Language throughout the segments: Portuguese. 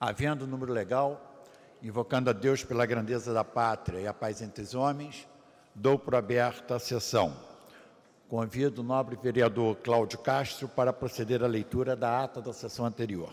Havendo número legal, invocando a Deus pela grandeza da pátria e a paz entre os homens, dou por aberta a sessão. Convido o nobre vereador Cláudio Castro para proceder à leitura da ata da sessão anterior.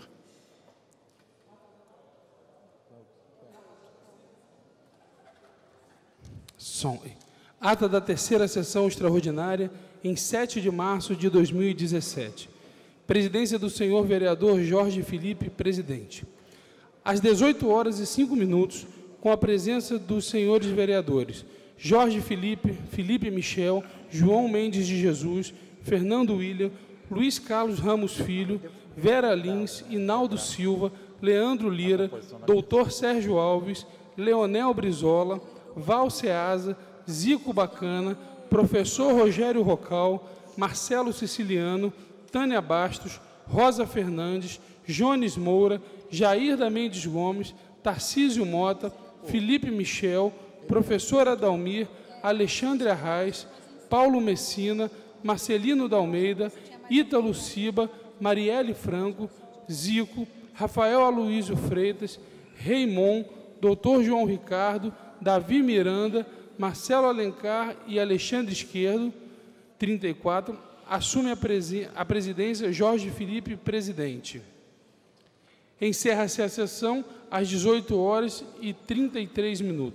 Ata da terceira sessão extraordinária, em 7 de março de 2017. Presidência do senhor vereador Jorge Felipe, presidente. Às 18h05, com a presença dos senhores vereadores Jorge Felipe, Felipe Michel, João Mendes de Jesus, Fernando William, Luiz Carlos Ramos Filho, Vera Lins, Inaldo Silva, Leandro Lira, doutor Sérgio Alves, Leonel Brizola, Val Ceasa, Zico Bacana, professor Rogério Rocal, Marcelo Siciliano, Tânia Bastos, Rosa Fernandes, Jones Moura, Jair da Mendes Gomes, Tarcísio Mota, Felipe Michel, professor Adalmir, Alexandre Arraes, Paulo Messina, Marcelino da Almeida, Ítalo Ciba, Marielle Franco, Zico, Rafael Aloísio Freitas, Raimon, doutor João Ricardo, Davi Miranda, Marcelo Alencar e Alexandre Esquerdo, 34, assume a presidência Jorge Felipe, presidente. Encerra-se a sessão às 18h33.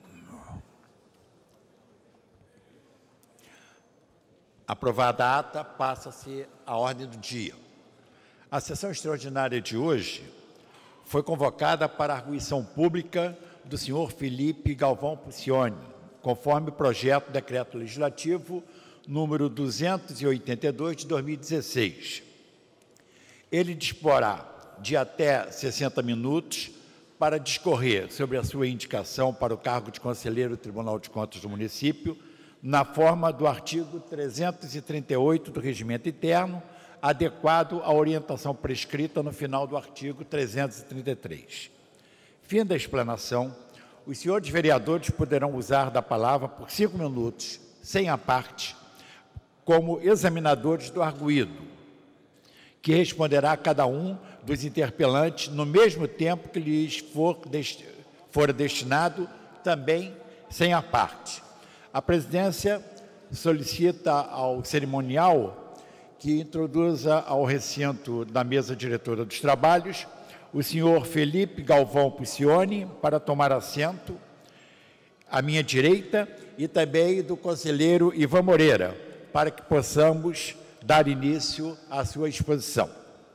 Aprovada a ata, passa-se a ordem do dia. A sessão extraordinária de hoje foi convocada para a arguição pública do senhor Felipe Galvão Puccioni, conforme o projeto de decreto legislativo número 282 de 2016. Ele disporá de até 60 minutos para discorrer sobre a sua indicação para o cargo de conselheiro do Tribunal de Contas do município, na forma do artigo 338 do Regimento Interno, adequado à orientação prescrita no final do artigo 333. Fim da explanação, os senhores vereadores poderão usar da palavra por 5 minutos, sem a parte, como examinadores do arguido, que responderá a cada um dos interpelantes no mesmo tempo que lhes for destinado, também sem a parte. A presidência solicita ao cerimonial que introduza ao recinto da mesa diretora dos trabalhos o senhor Felipe Galvão Puccioni para tomar assento à minha direita e também do conselheiro Ivan Moreira, para que possamos dar início à sua exposição.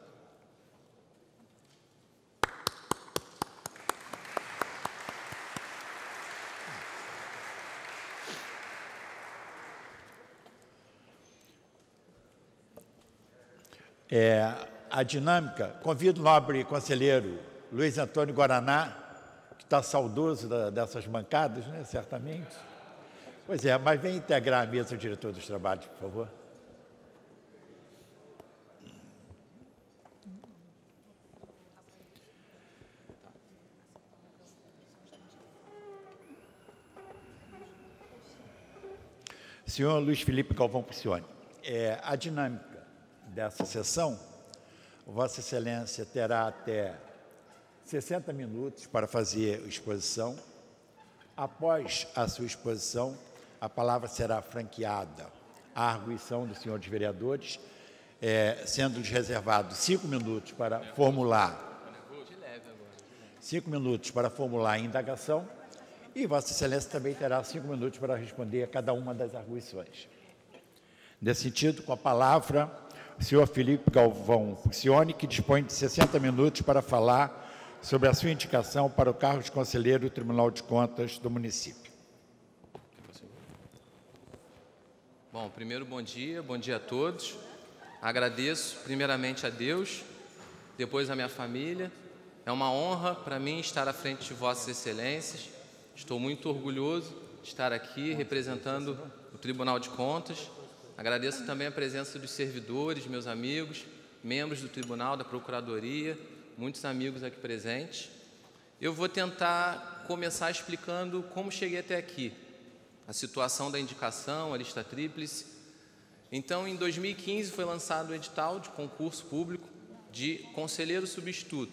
A dinâmica, convido o nobre conselheiro Luiz Antônio Guaraná, que está saudoso dessas bancadas, né, certamente. Pois é, mas vem integrar a mesa do diretor dos trabalhos, por favor. Senhor Luiz Felipe Galvão Puccioni, a dinâmica dessa sessão, Vossa Excelência terá até 60 minutos para fazer a exposição. Após a sua exposição, a palavra será franqueada à arguição dos senhores vereadores, sendo-lhes reservados 5 minutos para formular 5 minutos para formular a indagação, e Vossa Excelência também terá 5 minutos para responder a cada uma das arguições. Nesse sentido, com a palavra, o senhor Felipe Galvão Puccioni, que dispõe de 60 minutos para falar sobre a sua indicação para o cargo de conselheiro do Tribunal de Contas do município. Bom, primeiro, bom dia a todos. Agradeço primeiramente a Deus, depois a minha família. É uma honra para mim estar à frente de Vossas Excelências. Estou muito orgulhoso de estar aqui representando o Tribunal de Contas. Agradeço também a presença dos servidores, meus amigos, membros do Tribunal, da Procuradoria, muitos amigos aqui presentes. Eu vou tentar começar explicando como cheguei até aqui, a situação da indicação, a lista tríplice. Então, em 2015, foi lançado o edital de concurso público de conselheiro substituto.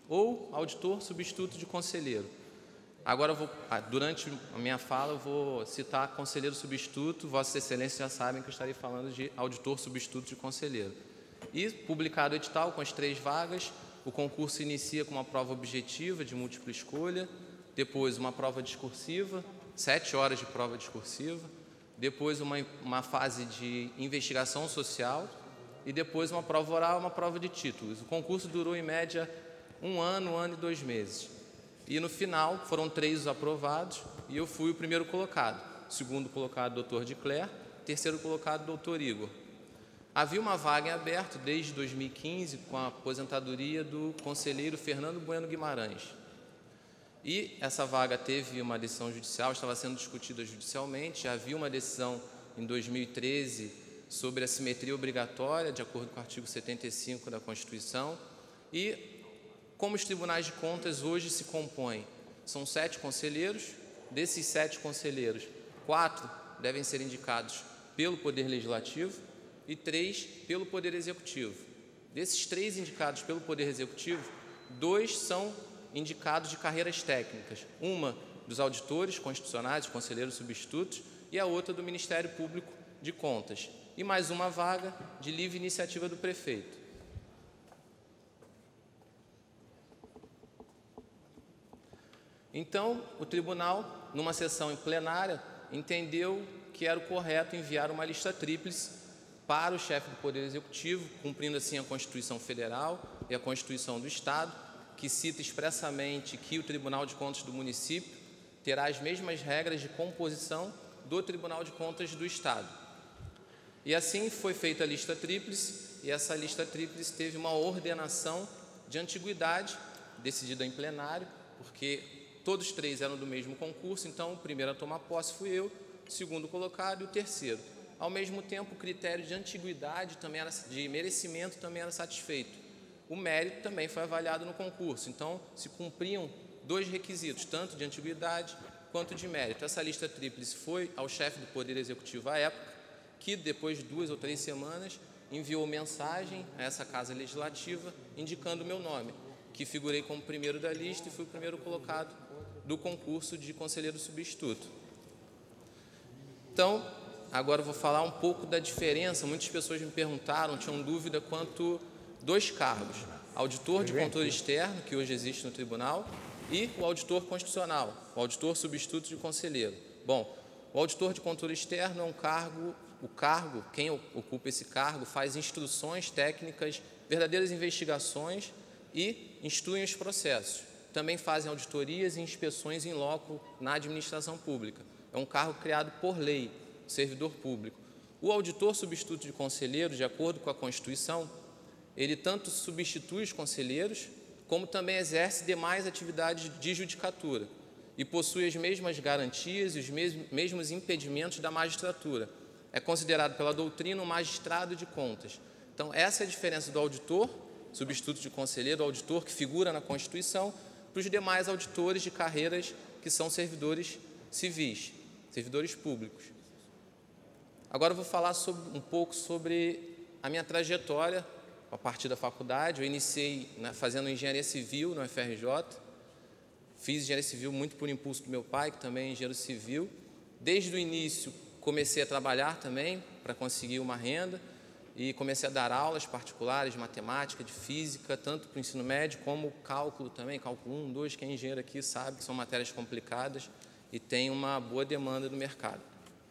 ou auditor substituto de conselheiro. Agora, durante a minha fala, eu vou citar conselheiro substituto. Vossas Excelências já sabem que eu estarei falando de auditor substituto de conselheiro. E, publicado o edital com as 3 vagas, o concurso inicia com uma prova objetiva de múltipla escolha, depois uma prova discursiva, 7 horas de prova discursiva, depois uma fase de investigação social e depois uma prova oral, uma prova de títulos. O concurso durou, em média, 1 ano e 2 meses. E, no final, foram 3 os aprovados e eu fui o primeiro colocado. Segundo colocado, Dr. de Cler, terceiro colocado, Dr. Igor. Havia uma vaga em aberto desde 2015 com a aposentadoria do conselheiro Fernando Bueno Guimarães. E essa vaga teve uma decisão judicial, estava sendo discutida judicialmente. Já havia uma decisão em 2013 sobre a simetria obrigatória, de acordo com o artigo 75 da Constituição. E, como os tribunais de contas hoje se compõem, são 7 conselheiros. Desses 7 conselheiros, 4 devem ser indicados pelo Poder Legislativo e 3 pelo Poder Executivo. Desses 3 indicados pelo Poder Executivo, 2 são indicados de carreiras técnicas. Uma dos auditores constitucionais, conselheiros substitutos, e a outra do Ministério Público de Contas. E mais uma vaga de livre iniciativa do prefeito. Então, o tribunal, numa sessão em plenária, entendeu que era o correto enviar uma lista tríplice para o chefe do Poder Executivo, cumprindo assim a Constituição Federal e a Constituição do Estado, que cita expressamente que o Tribunal de Contas do município terá as mesmas regras de composição do Tribunal de Contas do Estado. E assim foi feita a lista tríplice, e essa lista tríplice teve uma ordenação de antiguidade, decidida em plenário, porque todos 3 eram do mesmo concurso, então o primeiro a tomar posse fui eu, o segundo colocado e o terceiro. Ao mesmo tempo, o critério de antiguidade, de merecimento, também era satisfeito. O mérito também foi avaliado no concurso, então se cumpriam 2 requisitos, tanto de antiguidade quanto de mérito. Essa lista tríplice foi ao chefe do Poder Executivo à época, que depois de 2 ou 3 semanas enviou mensagem a essa Casa Legislativa indicando o meu nome, que figurei como primeiro da lista e fui o primeiro colocado do concurso de conselheiro substituto. Então, agora eu vou falar um pouco da diferença. Muitas pessoas me perguntaram, tinham dúvida quanto 2 cargos: auditor de controle externo, que hoje existe no tribunal, e o auditor constitucional, o auditor substituto de conselheiro. Bom, o auditor de controle externo é um cargo, quem ocupa esse cargo faz instruções técnicas, verdadeiras investigações e instruem os processos. Também fazem auditorias e inspeções in loco na administração pública. É um cargo criado por lei, servidor público. O auditor substituto de conselheiro, de acordo com a Constituição, ele tanto substitui os conselheiros, como também exerce demais atividades de judicatura e possui as mesmas garantias e os mesmos impedimentos da magistratura. É considerado pela doutrina um magistrado de contas. Então, essa é a diferença do auditor substituto de conselheiro, do auditor que figura na Constituição, para os demais auditores de carreiras que são servidores civis, servidores públicos. Agora eu vou falar um pouco sobre a minha trajetória a partir da faculdade. Eu iniciei fazendo engenharia civil no UFRJ, fiz engenharia civil muito por impulso do meu pai, que também é engenheiro civil. Desde o início comecei a trabalhar também para conseguir uma renda e comecei a dar aulas particulares de matemática, de física, tanto para o ensino médio como cálculo também, cálculo 1, 2, quem é engenheiro aqui sabe que são matérias complicadas e tem uma boa demanda no mercado.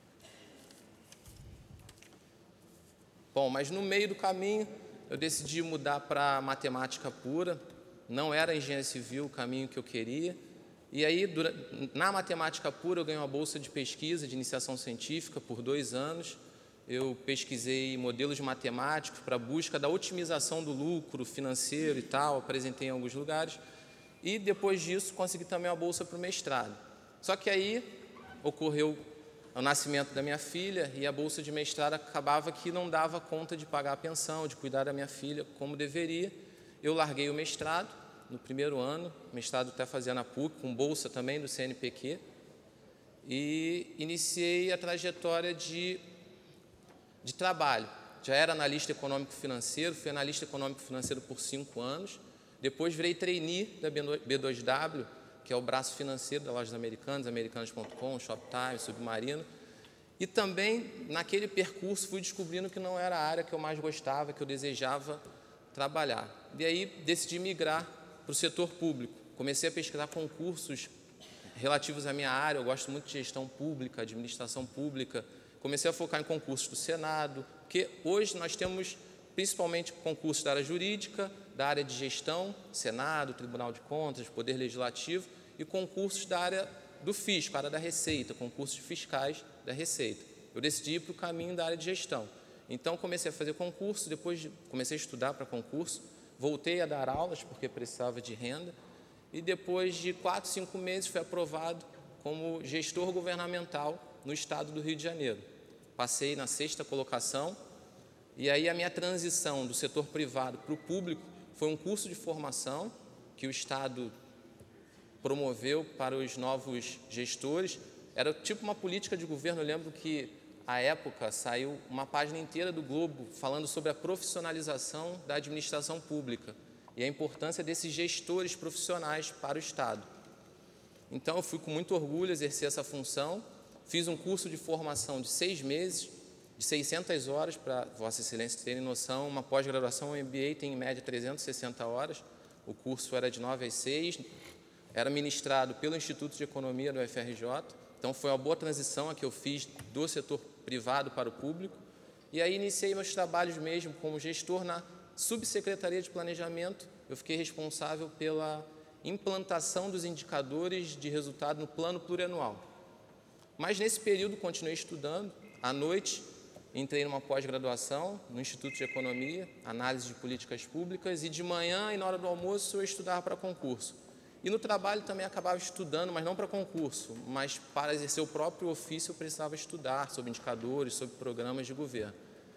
Bom, mas no meio do caminho eu decidi mudar para matemática pura, não era engenharia civil o caminho que eu queria, e aí na matemática pura eu ganhei uma bolsa de pesquisa, de iniciação científica por 2 anos, eu pesquisei modelos matemáticos para a busca da otimização do lucro financeiro e tal, apresentei em alguns lugares, e depois disso consegui também uma bolsa para o mestrado. Só que aí ocorreu o nascimento da minha filha e a bolsa de mestrado acabava que não dava conta de pagar a pensão, de cuidar da minha filha como deveria. Eu larguei o mestrado no primeiro ano, mestrado até fazia na PUC, com bolsa também do CNPq, e iniciei a trajetória de trabalho. Já era analista econômico-financeiro, fui analista econômico-financeiro por 5 anos, Depois virei trainee da B2W, que é o braço financeiro da Lojas Americanas, americanas.com, Shoptime, Submarino. E também, naquele percurso, fui descobrindo que não era a área que eu mais gostava, que eu desejava trabalhar. E aí, decidi migrar para o setor público. Comecei a pesquisar concursos relativos à minha área. Eu gosto muito de gestão pública, administração pública. Comecei a focar em concursos do Senado, porque hoje nós temos principalmente concursos da área jurídica, da área de gestão, Senado, Tribunal de Contas, Poder Legislativo, e concursos da área do fisco, área da Receita, concursos fiscais da Receita. Eu decidi ir para o caminho da área de gestão. Então, comecei a fazer concurso, depois comecei a estudar para concurso, voltei a dar aulas, porque precisava de renda, e depois de 4, 5 meses fui aprovado como gestor governamental no estado do Rio de Janeiro. Passei na 6ª colocação, e aí a minha transição do setor privado para o público foi um curso de formação que o estado promoveu para os novos gestores. Era tipo uma política de governo. Eu lembro que, à época, saiu uma página inteira do Globo falando sobre a profissionalização da administração pública e a importância desses gestores profissionais para o estado. Então, eu fui com muito orgulho exercer essa função, fiz um curso de formação de 6 meses, de 600 horas, para Vossa Excelência terem noção. Uma pós-graduação, um MBA, tem em média 360 horas, o curso era de 9 às 6, era ministrado pelo Instituto de Economia do UFRJ, então foi uma boa transição a que eu fiz do setor privado para o público. E aí iniciei meus trabalhos mesmo como gestor na Subsecretaria de Planejamento. Eu fiquei responsável pela implantação dos indicadores de resultado no plano plurianual. Mas nesse período continuei estudando. À noite entrei numa pós-graduação no Instituto de Economia, análise de políticas públicas, e de manhã e na hora do almoço eu estudava para concurso. E no trabalho também acabava estudando, mas não para concurso, mas para exercer o próprio ofício eu precisava estudar sobre indicadores, sobre programas de governo.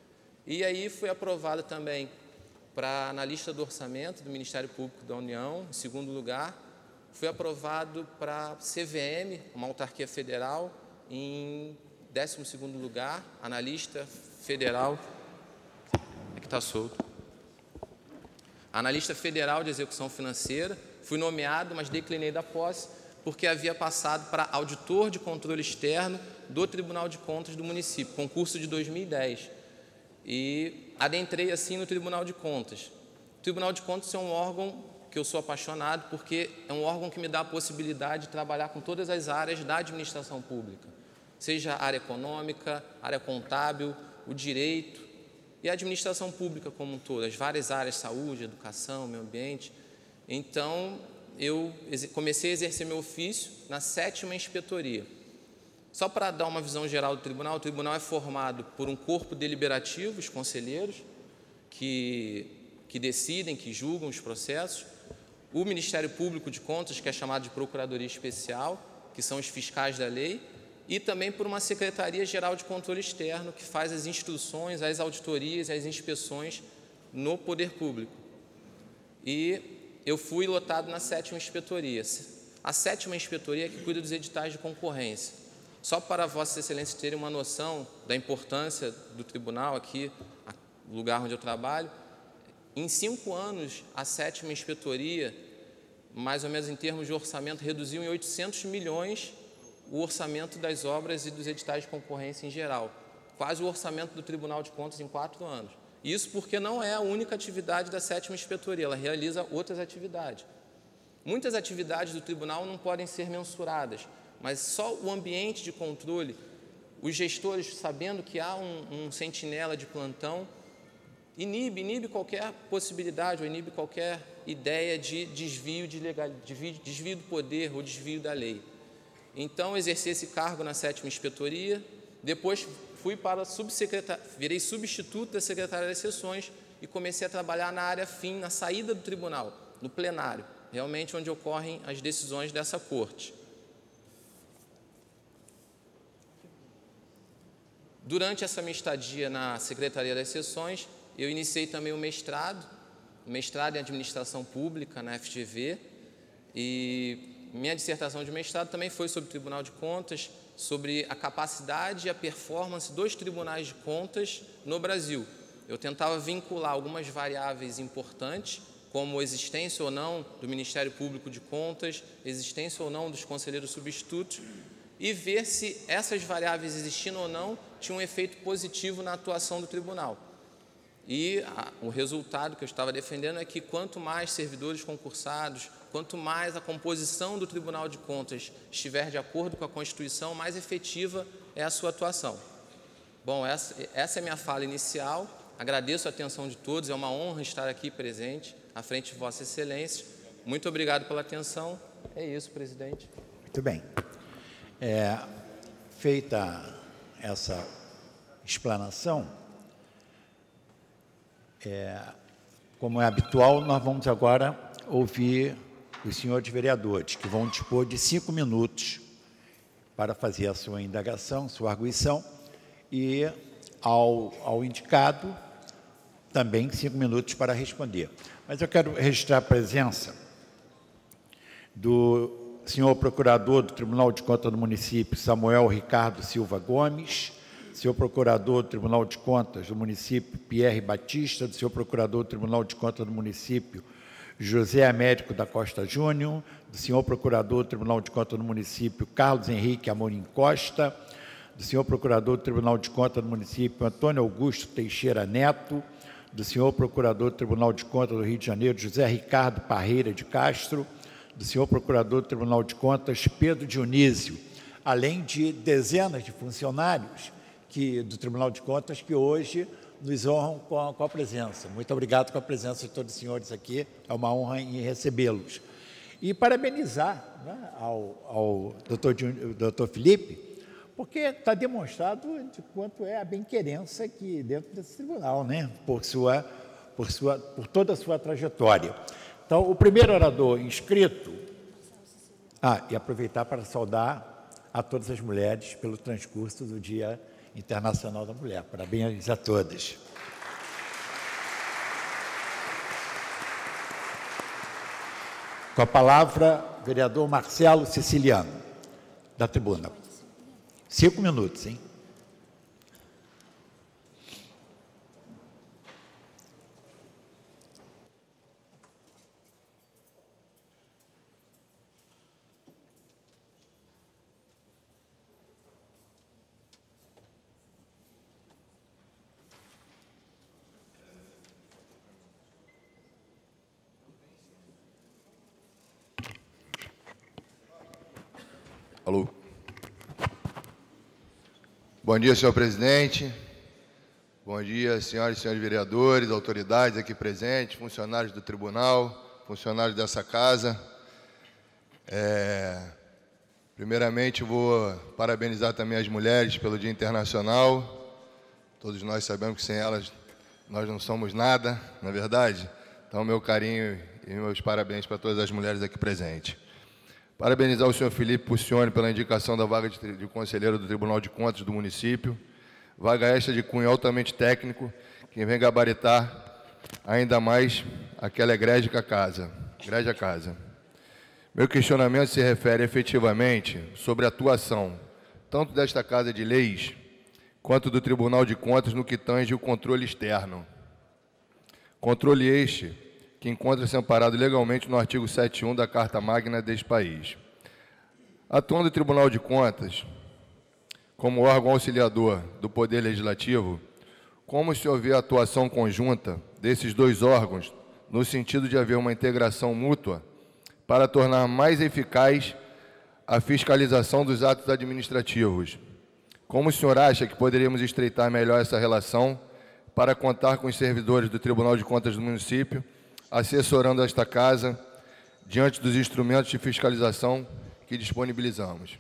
E aí fui aprovado também para analista do orçamento do Ministério Público da União, em 2º lugar. Fui aprovado para CVM, uma autarquia federal, em 12º lugar, analista federal, que está solto. Analista federal de execução financeira. Fui nomeado, mas declinei da posse, porque havia passado para auditor de controle externo do Tribunal de Contas do município, concurso de 2010. E adentrei assim no Tribunal de Contas. O Tribunal de Contas é um órgão que eu sou apaixonado, porque é um órgão que me dá a possibilidade de trabalhar com todas as áreas da administração pública, seja a área econômica, área contábil, o direito e a administração pública como um todo, as várias áreas, saúde, educação, meio ambiente. Então, eu comecei a exercer meu ofício na 7ª inspetoria. Só para dar uma visão geral do tribunal, o tribunal é formado por um corpo deliberativo, os conselheiros, que decidem, que julgam os processos, o Ministério Público de Contas, que é chamado de Procuradoria Especial, que são os fiscais da lei, e também por uma Secretaria-Geral de Controle Externo, que faz as instruções, as auditorias, as inspeções no poder público. E eu fui lotado na 7ª inspetoria. A 7ª inspetoria é que cuida dos editais de concorrência. Só para Vossa Excelência terem uma noção da importância do tribunal aqui, o lugar onde eu trabalho, em 5 anos, a 7ª inspetoria, mais ou menos em termos de orçamento, reduziu em 800 milhões o orçamento das obras e dos editais de concorrência em geral. Quase o orçamento do Tribunal de Contas em 4 anos. Isso porque não é a única atividade da 7ª inspetoria, ela realiza outras atividades. Muitas atividades do tribunal não podem ser mensuradas, mas só o ambiente de controle, os gestores sabendo que há um sentinela de plantão, inibe qualquer possibilidade ou inibe qualquer ideia de desvio desvio do poder ou desvio da lei. Então, exerci esse cargo na 7ª inspetoria, depois fui para virei substituto da secretária das sessões e comecei a trabalhar na área fim, na saída do tribunal, no plenário, realmente onde ocorrem as decisões dessa corte. Durante essa minha estadia na Secretaria das Sessões, eu iniciei também o mestrado em Administração Pública na FGV, e minha dissertação de mestrado também foi sobre o Tribunal de Contas, sobre a capacidade e a performance dos tribunais de contas no Brasil. Eu tentava vincular algumas variáveis importantes como existência ou não do Ministério Público de Contas, existência ou não dos conselheiros substitutos, e ver se essas variáveis, existindo ou não, tinham um efeito positivo na atuação do tribunal. E o resultado que eu estava defendendo é que quanto mais servidores concursados, quanto mais a composição do Tribunal de Contas estiver de acordo com a Constituição, mais efetiva é a sua atuação. Bom, essa é a minha fala inicial. Agradeço a atenção de todos, é uma honra estar aqui presente, à frente de Vossa Excelência. Muito obrigado pela atenção. É isso, presidente. Muito bem. Feita essa explanação, como é habitual, nós vamos agora ouvir os senhores vereadores, que vão dispor de 5 minutos para fazer a sua indagação, sua arguição, e ao indicado também 5 minutos para responder. Mas eu quero registrar a presença do senhor procurador do Tribunal de Contas do município, Samuel Ricardo Silva Gomes, senhor procurador do Tribunal de Contas do município, Pierre Batista, do senhor procurador do Tribunal de Contas do município, José Américo da Costa Júnior, do senhor procurador do Tribunal de Contas do município, Carlos Henrique Amorim Costa, do senhor procurador do Tribunal de Contas do município, Antônio Augusto Teixeira Neto, do senhor procurador do Tribunal de Contas do Rio de Janeiro, José Ricardo Parreira de Castro, do senhor procurador do Tribunal de Contas, Pedro Dionísio, além de dezenas de funcionários do Tribunal de Contas que hoje nos honram com a presença. Muito obrigado com a presença de todos os senhores aqui, é uma honra em recebê-los. E parabenizar, né, ao doutor Felipe, porque está demonstrado de quanto é a bem-querença aqui dentro desse tribunal, né, por toda a sua trajetória. Então, o primeiro orador inscrito... e aproveitar para saudar a todas as mulheres pelo transcurso do Dia Internacional da Mulher. Parabéns a todas. Com a palavra, vereador Marcelo Siciliano, da tribuna. 5 minutos, hein? Alô. Bom dia, senhor presidente. Bom dia, senhoras e senhores vereadores, autoridades aqui presentes, funcionários do tribunal, funcionários dessa casa. Primeiramente, vou parabenizar também as mulheres pelo Dia Internacional. Todos nós sabemos que sem elas nós não somos nada, não é verdade? Então, meu carinho e meus parabéns para todas as mulheres aqui presentes. Parabenizar o senhor Felipe Puccioni pela indicação da vaga de conselheiro do Tribunal de Contas do município, vaga esta de cunho altamente técnico, que vem gabaritar ainda mais aquela egrégia casa. Meu questionamento se refere efetivamente sobre a atuação, tanto desta Casa de Leis, quanto do Tribunal de Contas no que tange o controle externo. Controle este que encontra-se amparado legalmente no artigo 7.1 da Carta Magna deste país. Atuando o Tribunal de Contas como órgão auxiliador do Poder Legislativo, como se houver atuação conjunta desses dois órgãos, no sentido de haver uma integração mútua, para tornar mais eficaz a fiscalização dos atos administrativos? Como o senhor acha que poderíamos estreitar melhor essa relação para contar com os servidores do Tribunal de Contas do município, assessorando esta casa diante dos instrumentos de fiscalização que disponibilizamos?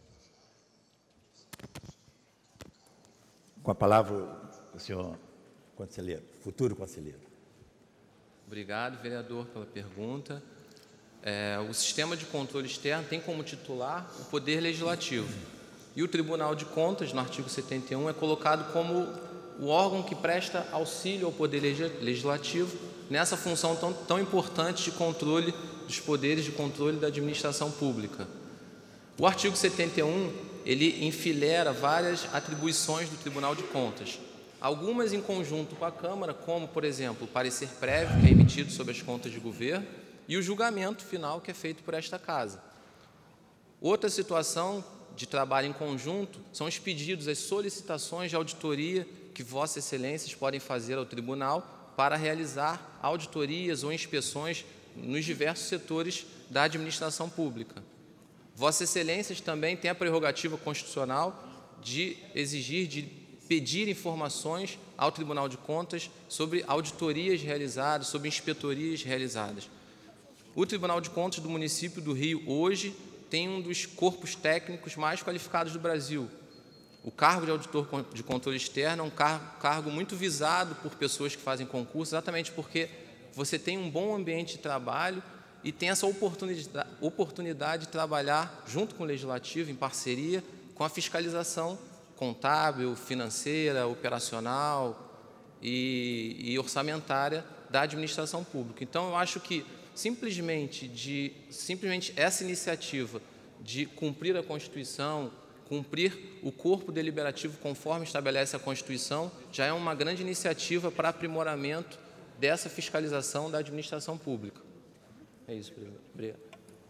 Com a palavra, o senhor conselheiro, futuro conselheiro. Obrigado, vereador, pela pergunta. O sistema de controle externo tem como titular o Poder Legislativo. E o Tribunal de Contas, no artigo 71, é colocado como o órgão que presta auxílio ao Poder Legislativo nessa função tão importante de controle dos poderes de controle da administração pública. O artigo 71, ele enfileira várias atribuições do Tribunal de Contas. algumas em conjunto com a Câmara, como, por exemplo, o parecer prévio, que é emitido sobre as contas de governo, e o julgamento final, que é feito por esta Casa. Outra situação de trabalho em conjunto são os pedidos, as solicitações de auditoria que Vossas Excelências podem fazer ao Tribunal para realizar auditorias ou inspeções nos diversos setores da administração pública. Vossas Excelências também têm a prerrogativa constitucional de exigir, de pedir informações ao Tribunal de Contas sobre auditorias realizadas, sobre inspetorias realizadas. O Tribunal de Contas do município do Rio, hoje, tem um dos corpos técnicos mais qualificados do Brasil. O cargo de auditor de controle externo é um cargo muito visado por pessoas que fazem concurso, exatamente porque você tem um bom ambiente de trabalho e tem essa oportunidade de trabalhar junto com o Legislativo, em parceria com a fiscalização contábil, financeira, operacional e orçamentária da administração pública. Então, eu acho que simplesmente essa iniciativa de cumprir a Constituição, cumprir o corpo deliberativo conforme estabelece a Constituição, já é uma grande iniciativa para aprimoramento dessa fiscalização da administração pública. É isso, obrigado.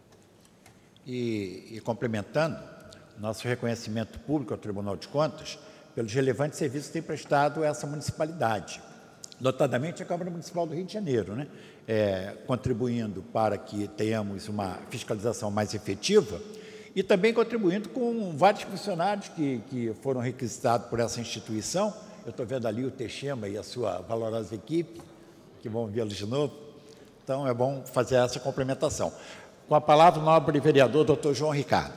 E complementando, nosso reconhecimento público ao Tribunal de Contas pelos relevantes serviços que tem prestado a essa municipalidade, notadamente a Câmara Municipal do Rio de Janeiro, né? Contribuindo para que tenhamos uma fiscalização mais efetiva e também contribuindo com vários funcionários que foram requisitados por essa instituição. Eu estou vendo ali o Teixeira e a sua valorosa equipe, que vão vê-los de novo. Então, é bom fazer essa complementação. Com a palavra, o nobre vereador, doutor João Ricardo.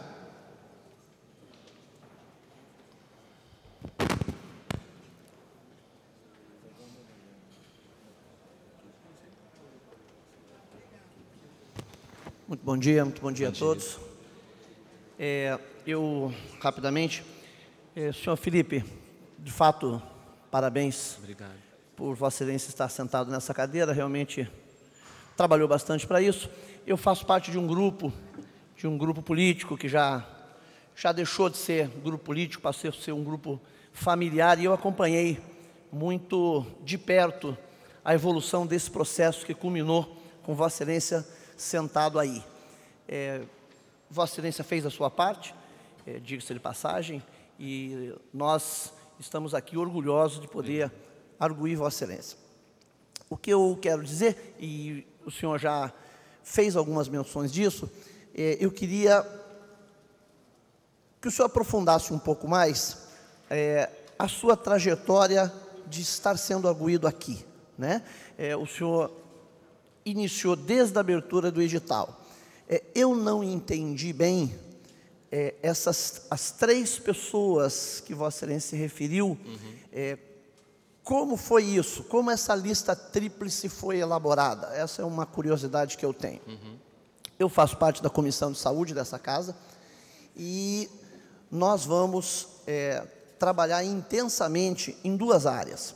Muito bom dia a todos. Eu, rapidamente, senhor Felipe, de fato, parabéns. Obrigado. Por Vossa Excelência estar sentado nessa cadeira, realmente trabalhou bastante para isso. Eu faço parte de um grupo político que já deixou de ser grupo político, passou a ser um grupo familiar, e eu acompanhei muito de perto a evolução desse processo que culminou com Vossa Excelência sentado aí. Vossa Excelência fez a sua parte, diga-se de passagem, e nós estamos aqui orgulhosos de poder arguir Vossa Excelência. O que eu quero dizer, e o senhor já fez algumas menções disso, eu queria que o senhor aprofundasse um pouco mais a sua trajetória de estar sendo arguído aqui, né? O senhor iniciou desde a abertura do edital. Eu não entendi bem as três pessoas que Vossa Excelência se referiu. Como foi isso? Como essa lista tríplice foi elaborada? Essa é uma curiosidade que eu tenho. Eu faço parte da Comissão de Saúde dessa casa e nós vamos trabalhar intensamente em duas áreas,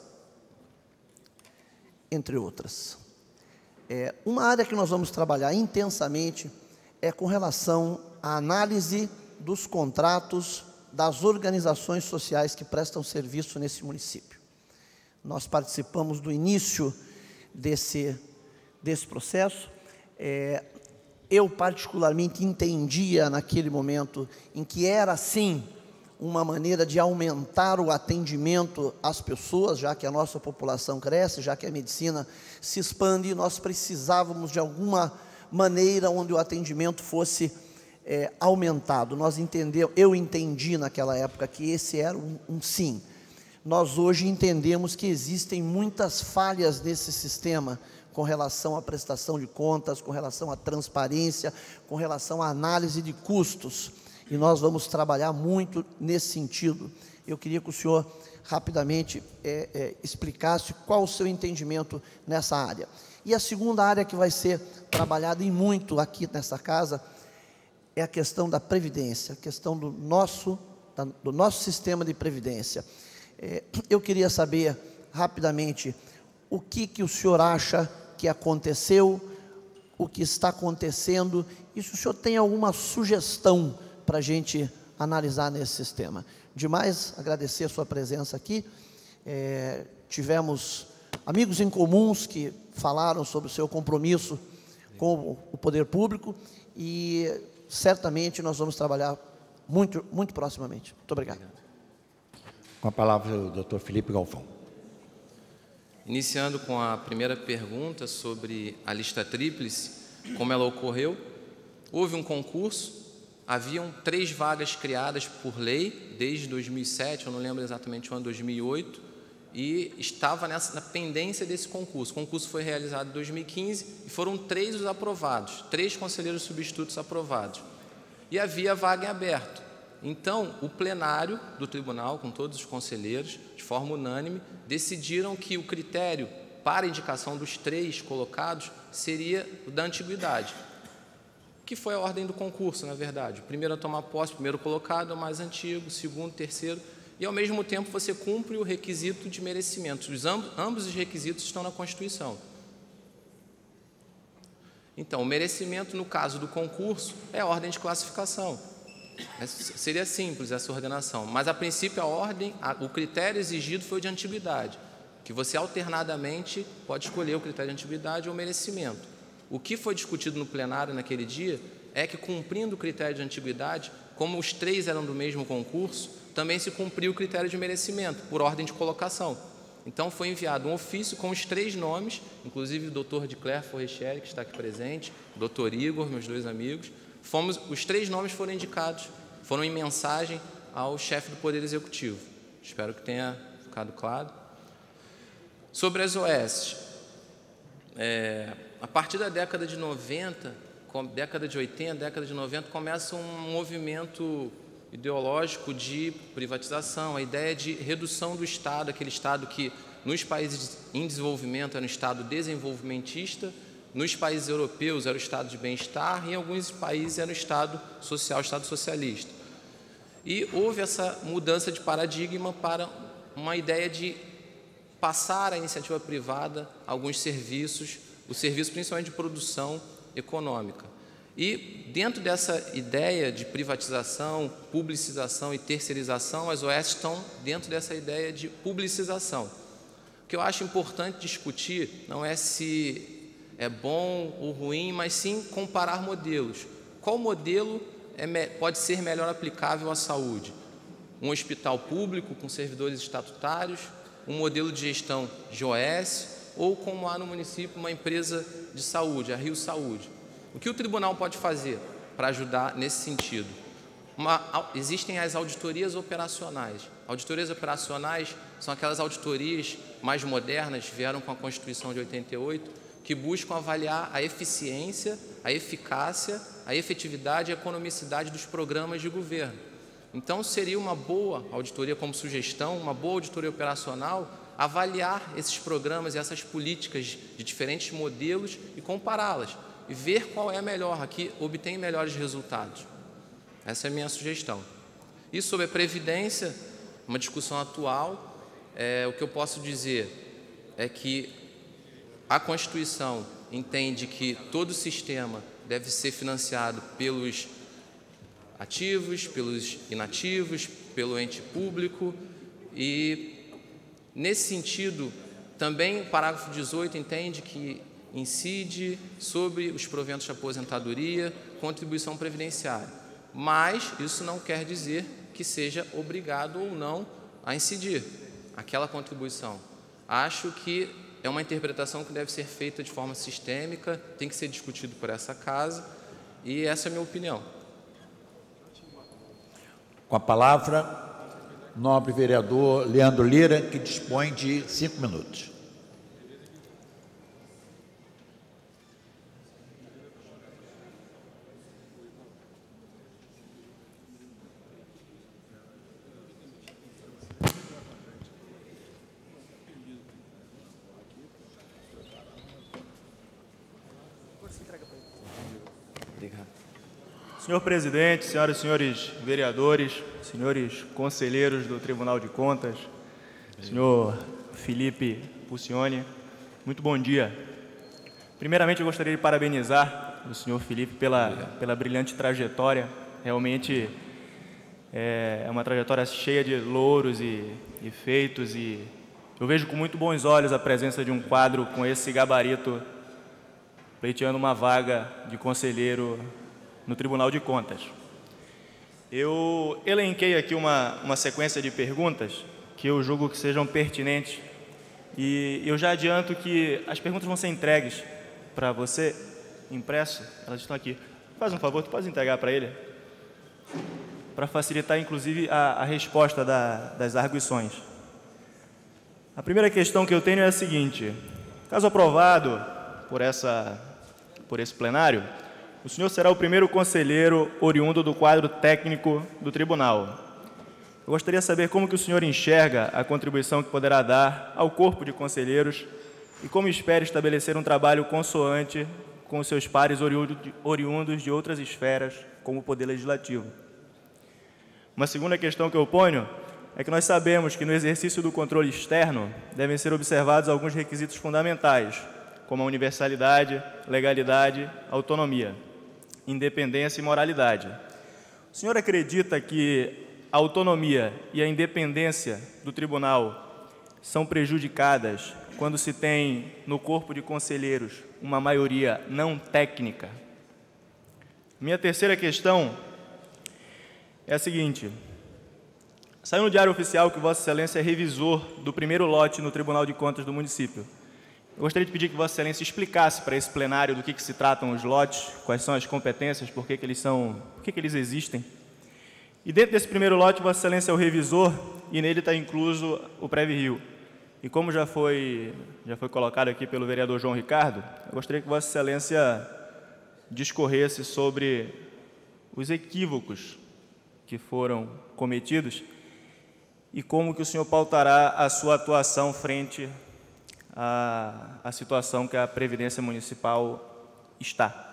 entre outras. Uma área que nós vamos trabalhar intensamente é com relação à análise dos contratos das organizações sociais que prestam serviço nesse município. Nós participamos do início desse processo. Eu particularmente entendia naquele momento em que era sim uma maneira de aumentar o atendimento às pessoas, já que a nossa população cresce, já que a medicina se expande, e nós precisávamos de alguma maneira onde o atendimento fosse aumentado. Eu entendi naquela época que esse era um sim. Nós hoje entendemos que existem muitas falhas nesse sistema com relação à prestação de contas, com relação à transparência, com relação à análise de custos. E nós vamos trabalhar muito nesse sentido. Eu queria que o senhor rapidamente explicasse qual o seu entendimento nessa área. E a segunda área que vai ser trabalhada em muito aqui nessa casa é a questão da previdência, a questão do nosso sistema de previdência. Eu queria saber rapidamente o que o senhor acha que aconteceu, o que está acontecendo, e se o senhor tem alguma sugestão para a gente analisar nesse sistema. Demais, agradecer a sua presença aqui, tivemos amigos em comuns que falaram sobre o seu compromisso com o poder público e certamente nós vamos trabalhar muito, muito proximamente. Muito obrigado. Com a palavra o Dr. Felipe Galvão. Iniciando com a primeira pergunta sobre a lista tríplice, como ela ocorreu, houve um concurso, haviam 3 vagas criadas por lei desde 2007, eu não lembro exatamente o ano, 2008, e estava na pendência desse concurso. O concurso foi realizado em 2015 e foram 3 os aprovados, 3 conselheiros substitutos aprovados. E havia vaga em aberto. Então, o plenário do tribunal, com todos os conselheiros, de forma unânime, decidiram que o critério para a indicação dos 3 colocados seria o da antiguidade, que foi a ordem do concurso, na verdade. O primeiro a tomar posse, o primeiro colocado é o mais antigo, o segundo, terceiro, e ao mesmo tempo você cumpre o requisito de merecimento. Ambos os requisitos estão na Constituição. Então, o merecimento, no caso do concurso, é a ordem de classificação. Seria simples essa ordenação, mas a princípio o critério exigido foi o de antiguidade, que você alternadamente pode escolher o critério de antiguidade ou merecimento. O que foi discutido no plenário naquele dia é que, cumprindo o critério de antiguidade, como os 3 eram do mesmo concurso, também se cumpriu o critério de merecimento, por ordem de colocação. Então, foi enviado um ofício com os 3 nomes, inclusive o doutor de Claire Forestieri, que está aqui presente, o doutor Igor, meus 2 amigos. Os 3 nomes foram indicados, foram em mensagem ao chefe do Poder Executivo. Espero que tenha ficado claro. Sobre as OS, a partir da década de 90, década de 80, década de 90, começa um movimento ideológico de privatização, a ideia de redução do Estado, aquele Estado que nos países em desenvolvimento era um Estado desenvolvimentista, nos países europeus era o Estado de bem-estar e em alguns países era o Estado social, o Estado socialista. E houve essa mudança de paradigma para uma ideia de passar à iniciativa privada alguns serviços, o serviço principalmente de produção econômica. E dentro dessa ideia de privatização, publicização e terceirização, as OS estão dentro dessa ideia de publicização. O que eu acho importante discutir não é se é bom ou ruim, mas sim comparar modelos. Qual modelo pode ser melhor aplicável à saúde? Um hospital público com servidores estatutários, um modelo de gestão de OS, ou como há no município uma empresa de saúde, a Rio Saúde. O que o tribunal pode fazer para ajudar nesse sentido? Existem as auditorias operacionais. Auditorias operacionais são aquelas auditorias mais modernas, vieram com a Constituição de 88, que buscam avaliar a eficiência, a eficácia, a efetividade e a economicidade dos programas de governo. Então, seria uma boa auditoria como sugestão, uma boa auditoria operacional, avaliar esses programas e essas políticas de diferentes modelos e compará-las, e ver qual é a melhor, a que obtém melhores resultados. Essa é a minha sugestão. E sobre a Previdência, uma discussão atual, o que eu posso dizer é que a Constituição entende que todo o sistema deve ser financiado pelos ativos, pelos inativos, pelo ente público e, nesse sentido, também o parágrafo 18 entende que incide sobre os proventos de aposentadoria, contribuição previdenciária. Mas isso não quer dizer que seja obrigado ou não a incidir aquela contribuição. Acho que é uma interpretação que deve ser feita de forma sistêmica, tem que ser discutido por essa casa, e essa é a minha opinião. Com a palavra, nobre vereador Leandro Lira, que dispõe de 5 minutos. Senhor presidente, senhoras e senhores vereadores, senhores conselheiros do Tribunal de Contas, senhor Felipe Puccioni, muito bom dia. Primeiramente, eu gostaria de parabenizar o senhor Felipe pela brilhante trajetória. Realmente é uma trajetória cheia de louros e feitos e Eu vejo com muito bons olhos a presença de um quadro com esse gabarito pleiteando uma vaga de conselheiro no Tribunal de Contas. Eu elenquei aqui uma sequência de perguntas que eu julgo que sejam pertinentes e eu já adianto que as perguntas vão ser entregues para você, impresso, elas estão aqui. Faz um favor, tu pode entregar para ele? Para facilitar, inclusive, a resposta das arguições. A primeira questão que eu tenho é a seguinte: caso aprovado por esse plenário, o senhor será o primeiro conselheiro oriundo do quadro técnico do tribunal. Eu gostaria de saber como que o senhor enxerga a contribuição que poderá dar ao corpo de conselheiros e como espera estabelecer um trabalho consoante com os seus pares oriundos de outras esferas, como o Poder Legislativo. Uma segunda questão que eu ponho é que nós sabemos que no exercício do controle externo devem ser observados alguns requisitos fundamentais, como a universalidade, legalidade, autonomia, independência e moralidade. O senhor acredita que a autonomia e a independência do tribunal são prejudicadas quando se tem no corpo de conselheiros uma maioria não técnica? Minha terceira questão é a seguinte: saiu no Diário Oficial que Vossa Excelência é revisor do primeiro lote no Tribunal de Contas do município. Eu gostaria de pedir que Vossa Excelência explicasse para esse plenário do que se tratam os lotes, quais são as competências, por que eles existem. E dentro desse primeiro lote, Vossa Excelência é o revisor e nele está incluso o pré-rio. E como já foi colocado aqui pelo vereador João Ricardo, eu gostaria que Vossa Excelência discorresse sobre os equívocos que foram cometidos e como que o senhor pautará a sua atuação frente à situação que a Previdência Municipal está.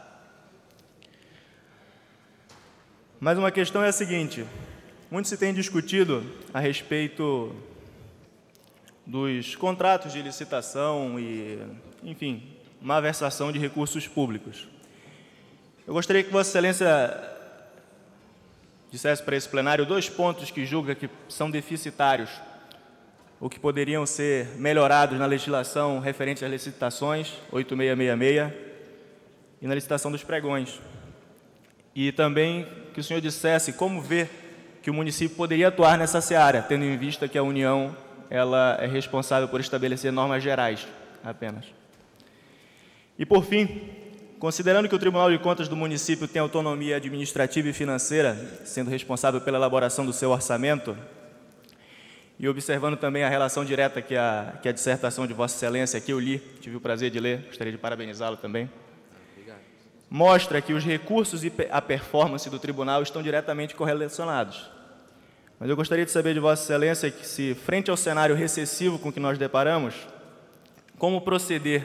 Mas uma questão é a seguinte: muito se tem discutido a respeito dos contratos de licitação e, enfim, malversação de recursos públicos. Eu gostaria que Vossa Excelência dissesse para esse plenário 2 pontos que julga que são deficitários ou que poderiam ser melhorados na legislação referente às licitações 8666 e na licitação dos pregões. E também que o senhor dissesse como vê que o município poderia atuar nessa seara, tendo em vista que a União ela é responsável por estabelecer normas gerais apenas. E, por fim, considerando que o Tribunal de Contas do município tem autonomia administrativa e financeira, sendo responsável pela elaboração do seu orçamento, e observando também a relação direta que a dissertação de Vossa Excelência, que eu li, tive o prazer de ler, gostaria de parabenizá-lo também, mostra que os recursos e a performance do tribunal estão diretamente correlacionados. Mas eu gostaria de saber de Vossa Excelência que, se frente ao cenário recessivo com que nós deparamos, como proceder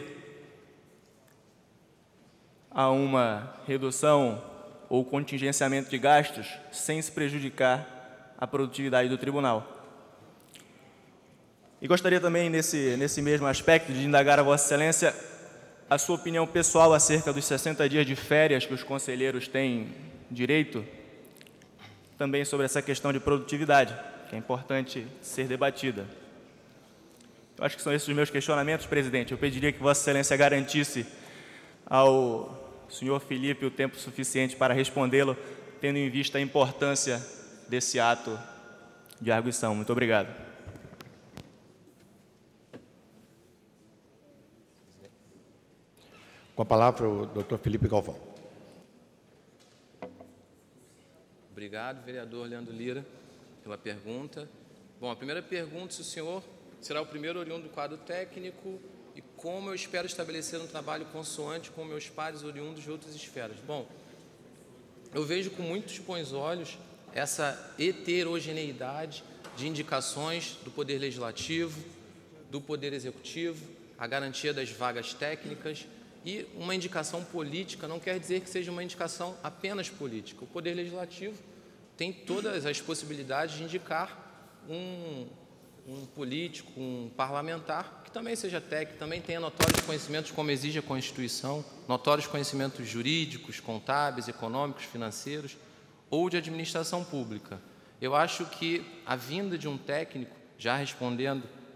a uma redução ou contingenciamento de gastos sem se prejudicar a produtividade do tribunal. E gostaria também, nesse mesmo aspecto, de indagar a Vossa Excelência a sua opinião pessoal acerca dos 60 dias de férias que os conselheiros têm direito, também sobre essa questão de produtividade, que é importante ser debatida. Eu acho que são esses os meus questionamentos, presidente. Eu pediria que Vossa Excelência garantisse ao senhor Felipe o tempo suficiente para respondê-lo, tendo em vista a importância desse ato de arguição. Muito obrigado. Com a palavra, o doutor Felipe Galvão. Obrigado, vereador Leandro Lira, pela pergunta. Bom, a primeira pergunta, se o senhor será o primeiro oriundo do quadro técnico e como eu espero estabelecer um trabalho consoante com meus pares oriundos de outras esferas. Bom, eu vejo com muitos bons olhos essa heterogeneidade de indicações do Poder Legislativo, do Poder Executivo, a garantia das vagas técnicas. E uma indicação política não quer dizer que seja uma indicação apenas política. O Poder Legislativo tem todas as possibilidades de indicar um político, um parlamentar, que também seja técnico, também tenha notórios conhecimentos, como exige a Constituição, notórios conhecimentos jurídicos, contábeis, econômicos, financeiros, ou de administração pública. Eu acho que a vinda de um técnico, já respondendo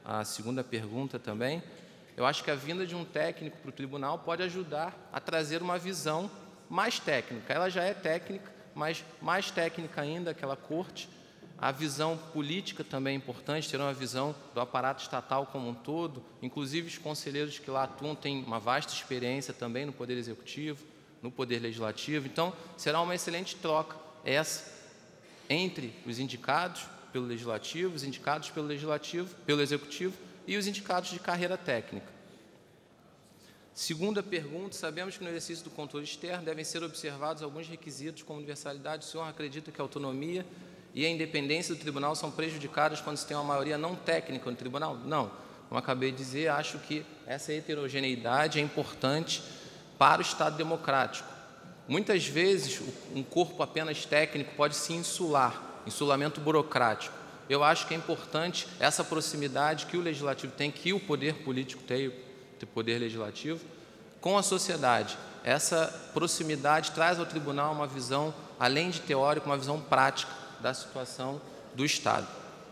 a segunda pergunta também, eu acho que a vinda de um técnico para o tribunal pode ajudar a trazer uma visão mais técnica. Ela já é técnica, mas mais técnica ainda, aquela corte. A visão política também é importante, ter uma visão do aparato estatal como um todo, inclusive os conselheiros que lá atuam têm uma vasta experiência também no Poder Executivo, no Poder Legislativo. Então, será uma excelente troca essa entre os indicados pelo Legislativo, os indicados pelo Executivo e os indicados de carreira técnica. Segunda pergunta, sabemos que no exercício do controle externo devem ser observados alguns requisitos como universalidade. O senhor acredita que a autonomia e a independência do tribunal são prejudicadas quando se tem uma maioria não técnica no tribunal? Não. Como acabei de dizer, acho que essa heterogeneidade é importante para o Estado democrático. Muitas vezes, um corpo apenas técnico pode se insular, insulamento burocrático. Eu acho que é importante essa proximidade que o Legislativo tem, que o poder político tem, o poder legislativo, com a sociedade. Essa proximidade traz ao tribunal uma visão, além de teórica, uma visão prática da situação do Estado.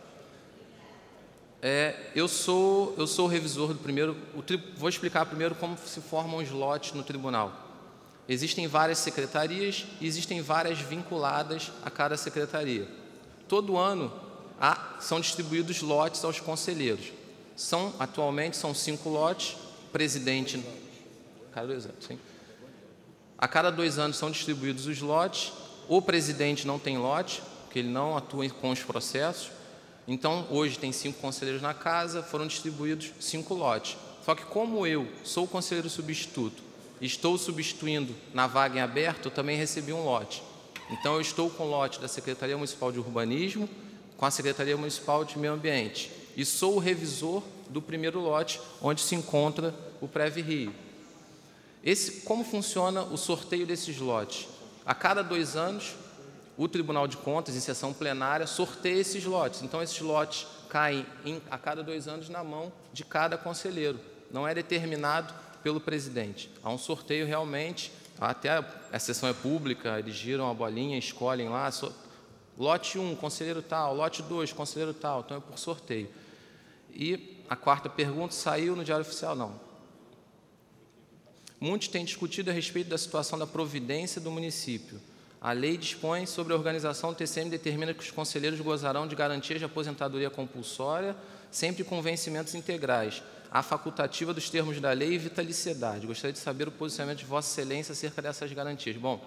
Eu sou o revisor do primeiro... Vou explicar primeiro como se formam os lotes no tribunal. Existem várias secretarias e existem várias vinculadas a cada secretaria. Todo ano são distribuídos lotes aos conselheiros. Atualmente são 5 lotes, presidente... Cada 2 anos, sim. A cada 2 anos são distribuídos os lotes. O presidente não tem lote, porque ele não atua com os processos. Então, hoje tem 5 conselheiros na casa, foram distribuídos 5 lotes. Só que como eu sou o conselheiro substituto, estou substituindo na vaga em aberto, eu também recebi um lote. Então, eu estou com o lote da Secretaria Municipal de Urbanismo, com a Secretaria Municipal de Meio Ambiente. E sou o revisor do primeiro lote, onde se encontra o Pré-Rio. Como funciona o sorteio desses lotes? A cada 2 anos, o Tribunal de Contas, em sessão plenária, sorteia esses lotes. Então, esses lotes caem a cada 2 anos na mão de cada conselheiro. Não é determinado pelo presidente. Há um sorteio realmente, até a sessão é pública, eles giram a bolinha, escolhem lá, lote 1, conselheiro tal, lote 2, conselheiro tal, então é por sorteio. E a quarta pergunta, saiu no Diário Oficial? Não. Muitos têm discutido a respeito da situação da providência do município. A lei dispõe sobre a organização do TCM e determina que os conselheiros gozarão de garantias de aposentadoria compulsória, sempre com vencimentos integrais. A facultativa dos termos da lei e vitaliciedade. Gostaria de saber o posicionamento de Vossa Excelência acerca dessas garantias. Bom,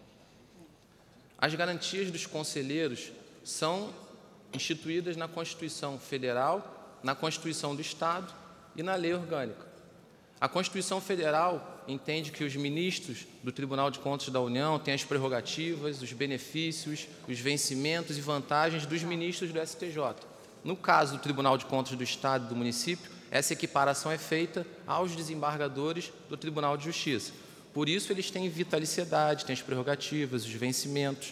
as garantias dos conselheiros são instituídas na Constituição Federal, na Constituição do Estado e na Lei Orgânica. A Constituição Federal entende que os ministros do Tribunal de Contas da União têm as prerrogativas, os benefícios, os vencimentos e vantagens dos ministros do STJ. No caso do Tribunal de Contas do Estado e do município, essa equiparação é feita aos desembargadores do Tribunal de Justiça. Por isso, eles têm vitaliciedade, têm as prerrogativas, os vencimentos.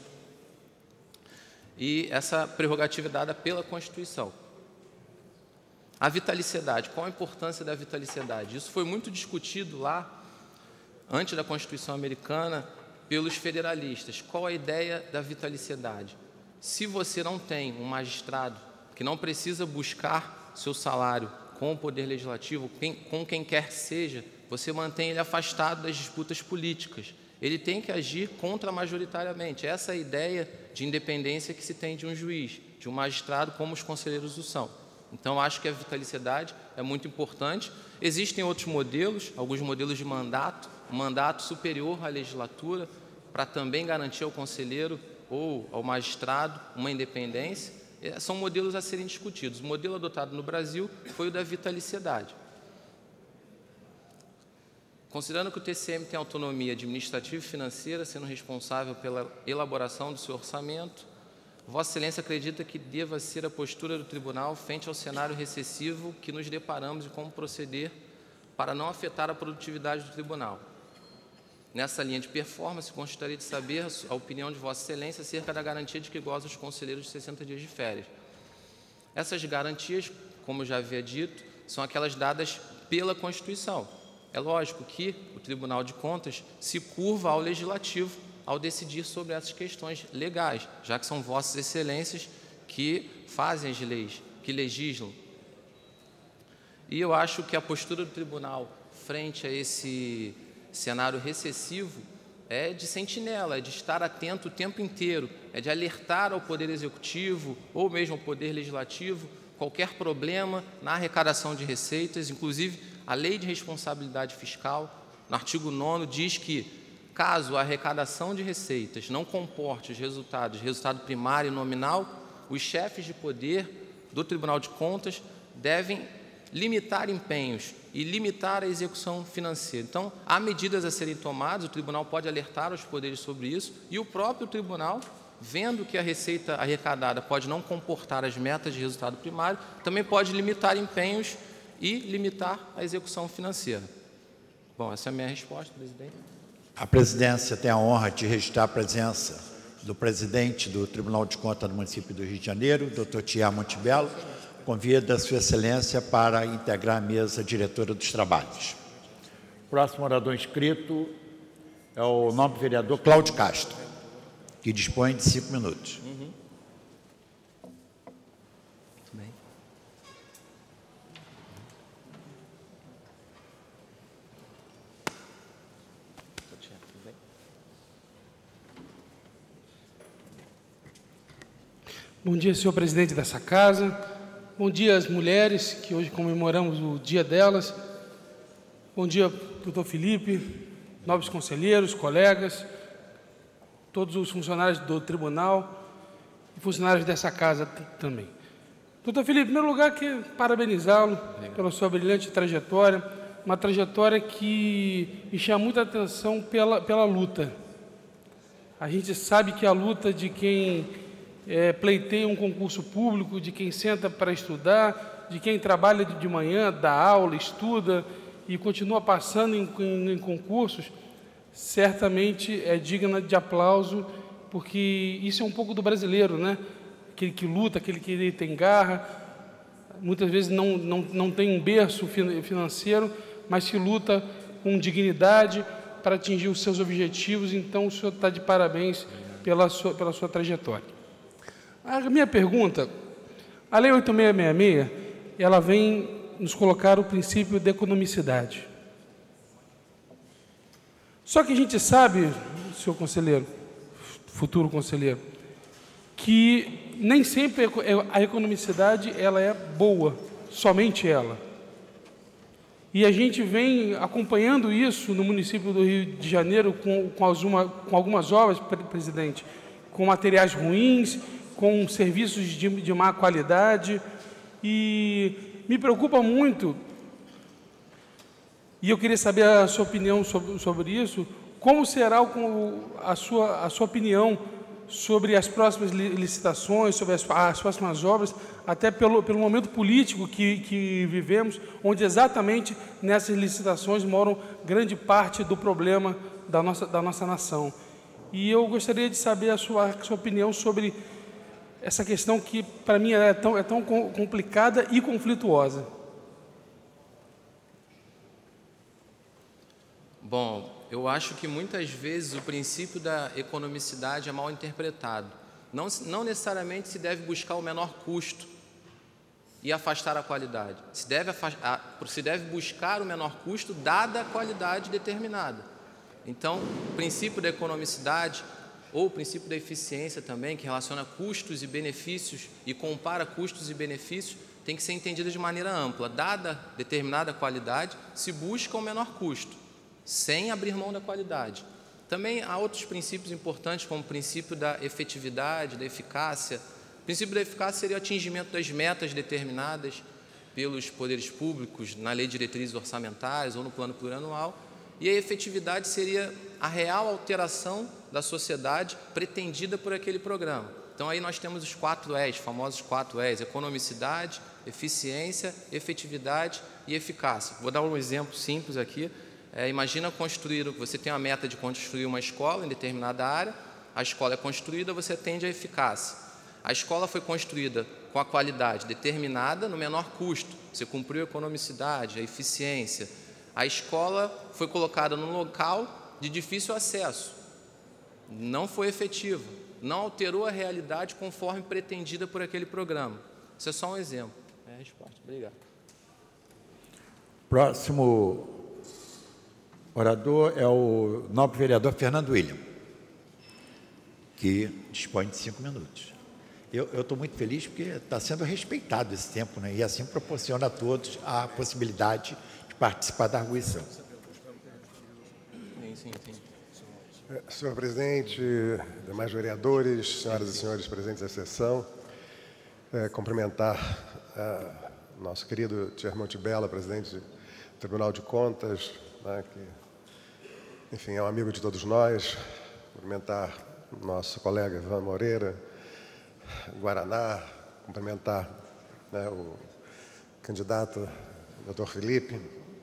E essa prerrogativa é dada pela Constituição. A vitaliciedade, qual a importância da vitaliciedade? Isso foi muito discutido lá, antes da Constituição americana, pelos federalistas. Qual a ideia da vitaliciedade? Se você não tem um magistrado que não precisa buscar seu salário com o Poder Legislativo, com quem quer que seja, você mantém ele afastado das disputas políticas. Ele tem que agir contramajoritariamente. Essa é a ideia de independência que se tem de um juiz, de um magistrado, como os conselheiros o são. Então, acho que a vitaliciedade é muito importante. Existem outros modelos, alguns modelos de mandato, um mandato superior à legislatura, para também garantir ao conselheiro ou ao magistrado uma independência. São modelos a serem discutidos. O modelo adotado no Brasil foi o da vitaliciedade. Considerando que o TCM tem autonomia administrativa e financeira, sendo responsável pela elaboração do seu orçamento, Vossa Excelência acredita que deva ser a postura do tribunal frente ao cenário recessivo que nos deparamos e como proceder para não afetar a produtividade do tribunal? Nessa linha de performance, gostaria de saber a opinião de Vossa Excelência acerca da garantia de que gozam os conselheiros de 60 dias de férias. Essas garantias, como eu já havia dito, são aquelas dadas pela Constituição. É lógico que o Tribunal de Contas se curva ao Legislativo ao decidir sobre essas questões legais, já que são Vossas Excelências que fazem as leis, que legislam. E eu acho que a postura do tribunal frente a esse cenário recessivo é de sentinela, é de estar atento o tempo inteiro, é de alertar ao Poder Executivo ou mesmo ao Poder Legislativo qualquer problema na arrecadação de receitas. Inclusive, a Lei de Responsabilidade Fiscal, no artigo 9º, diz que, caso a arrecadação de receitas não comporte os resultado primário e nominal, os chefes de poder do Tribunal de Contas devem limitar empenhos e limitar a execução financeira. Então, há medidas a serem tomadas, o tribunal pode alertar os poderes sobre isso, e o próprio tribunal, vendo que a receita arrecadada pode não comportar as metas de resultado primário, também pode limitar empenhos e limitar a execução financeira. Bom, essa é a minha resposta, presidente. A presidência tem a honra de registrar a presença do presidente do Tribunal de Contas do município do Rio de Janeiro, Dr. Tiago Montebello. Convido a Sua Excelência para integrar a mesa diretora dos trabalhos. Próximo orador inscrito é o nobre vereador Cláudio Castro, que dispõe de 5 minutos. Muito bem. Bom dia, senhor presidente dessa casa. Bom dia às mulheres, que hoje comemoramos o dia delas. Bom dia, doutor Felipe, nobres conselheiros, colegas, todos os funcionários do tribunal e funcionários dessa casa também. Doutor Felipe, em primeiro lugar, quero parabenizá-lo pela sua brilhante trajetória, uma trajetória que me chama muita atenção pela luta. A gente sabe que a luta de quem pleiteia um concurso público, de quem senta para estudar, de quem trabalha de manhã, dá aula, estuda e continua passando em concursos, certamente é digna de aplauso, porque isso é um pouco do brasileiro, né? Aquele que luta, aquele que tem garra, muitas vezes não tem um berço financeiro, mas que luta com dignidade para atingir os seus objetivos. Então, o senhor está de parabéns pela sua trajetória. A minha pergunta, a Lei 8666, ela vem nos colocar o princípio da economicidade. Só que a gente sabe, senhor conselheiro, futuro conselheiro, que nem sempre a economicidade ela é boa, somente ela. E a gente vem acompanhando isso no município do Rio de Janeiro com algumas obras, presidente, com materiais ruins, com serviços de má qualidade, e me preocupa muito, e eu queria saber a sua opinião sobre isso, como será a sua opinião sobre as próximas licitações, sobre as próximas obras, até pelo momento político que vivemos, onde exatamente nessas licitações moram grande parte do problema da nossa nação. E eu gostaria de saber a sua opinião sobre essa questão que, para mim, é tão complicada e conflituosa. Bom, eu acho que muitas vezes o princípio da economicidade é mal interpretado. Não necessariamente se deve buscar o menor custo e afastar a qualidade. Se deve buscar o menor custo dada a qualidade determinada. Então, o princípio da economicidade ou o princípio da eficiência também, que relaciona custos e benefícios e compara custos e benefícios, tem que ser entendido de maneira ampla. Dada determinada qualidade, se busca o menor custo, sem abrir mão da qualidade. Também há outros princípios importantes, como o princípio da efetividade, da eficácia. O princípio da eficácia seria o atingimento das metas determinadas pelos poderes públicos na Lei de Diretrizes Orçamentárias ou no Plano Plurianual. E a efetividade seria a real alteração da sociedade pretendida por aquele programa. Então, aí nós temos os 4 E's, famosos 4 E's: economicidade, eficiência, efetividade e eficácia. Vou dar um exemplo simples aqui. Imagina você tem a meta de construir uma escola em determinada área, a escola é construída, você atende à eficácia. A escola foi construída com a qualidade determinada no menor custo, você cumpriu a economicidade, a eficiência. A escola foi colocada num local de difícil acesso, não foi efetiva, não alterou a realidade conforme pretendida por aquele programa. Isso é só um exemplo. É a resposta. Obrigado. Próximo orador é o nobre vereador Fernando William, que dispõe de 5 minutos. Eu estou muito feliz porque está sendo respeitado esse tempo, né? E assim proporciona a todos a possibilidade de participar da arguição. Senhor presidente, demais vereadores, senhoras e senhores presentes da sessão, cumprimentar nosso querido Thierry Montebello, presidente do Tribunal de Contas, né, que, enfim, é um amigo de todos nós, cumprimentar nosso colega Ivan Moreira, Guaraná, cumprimentar, né, o candidato Dr. Felipe,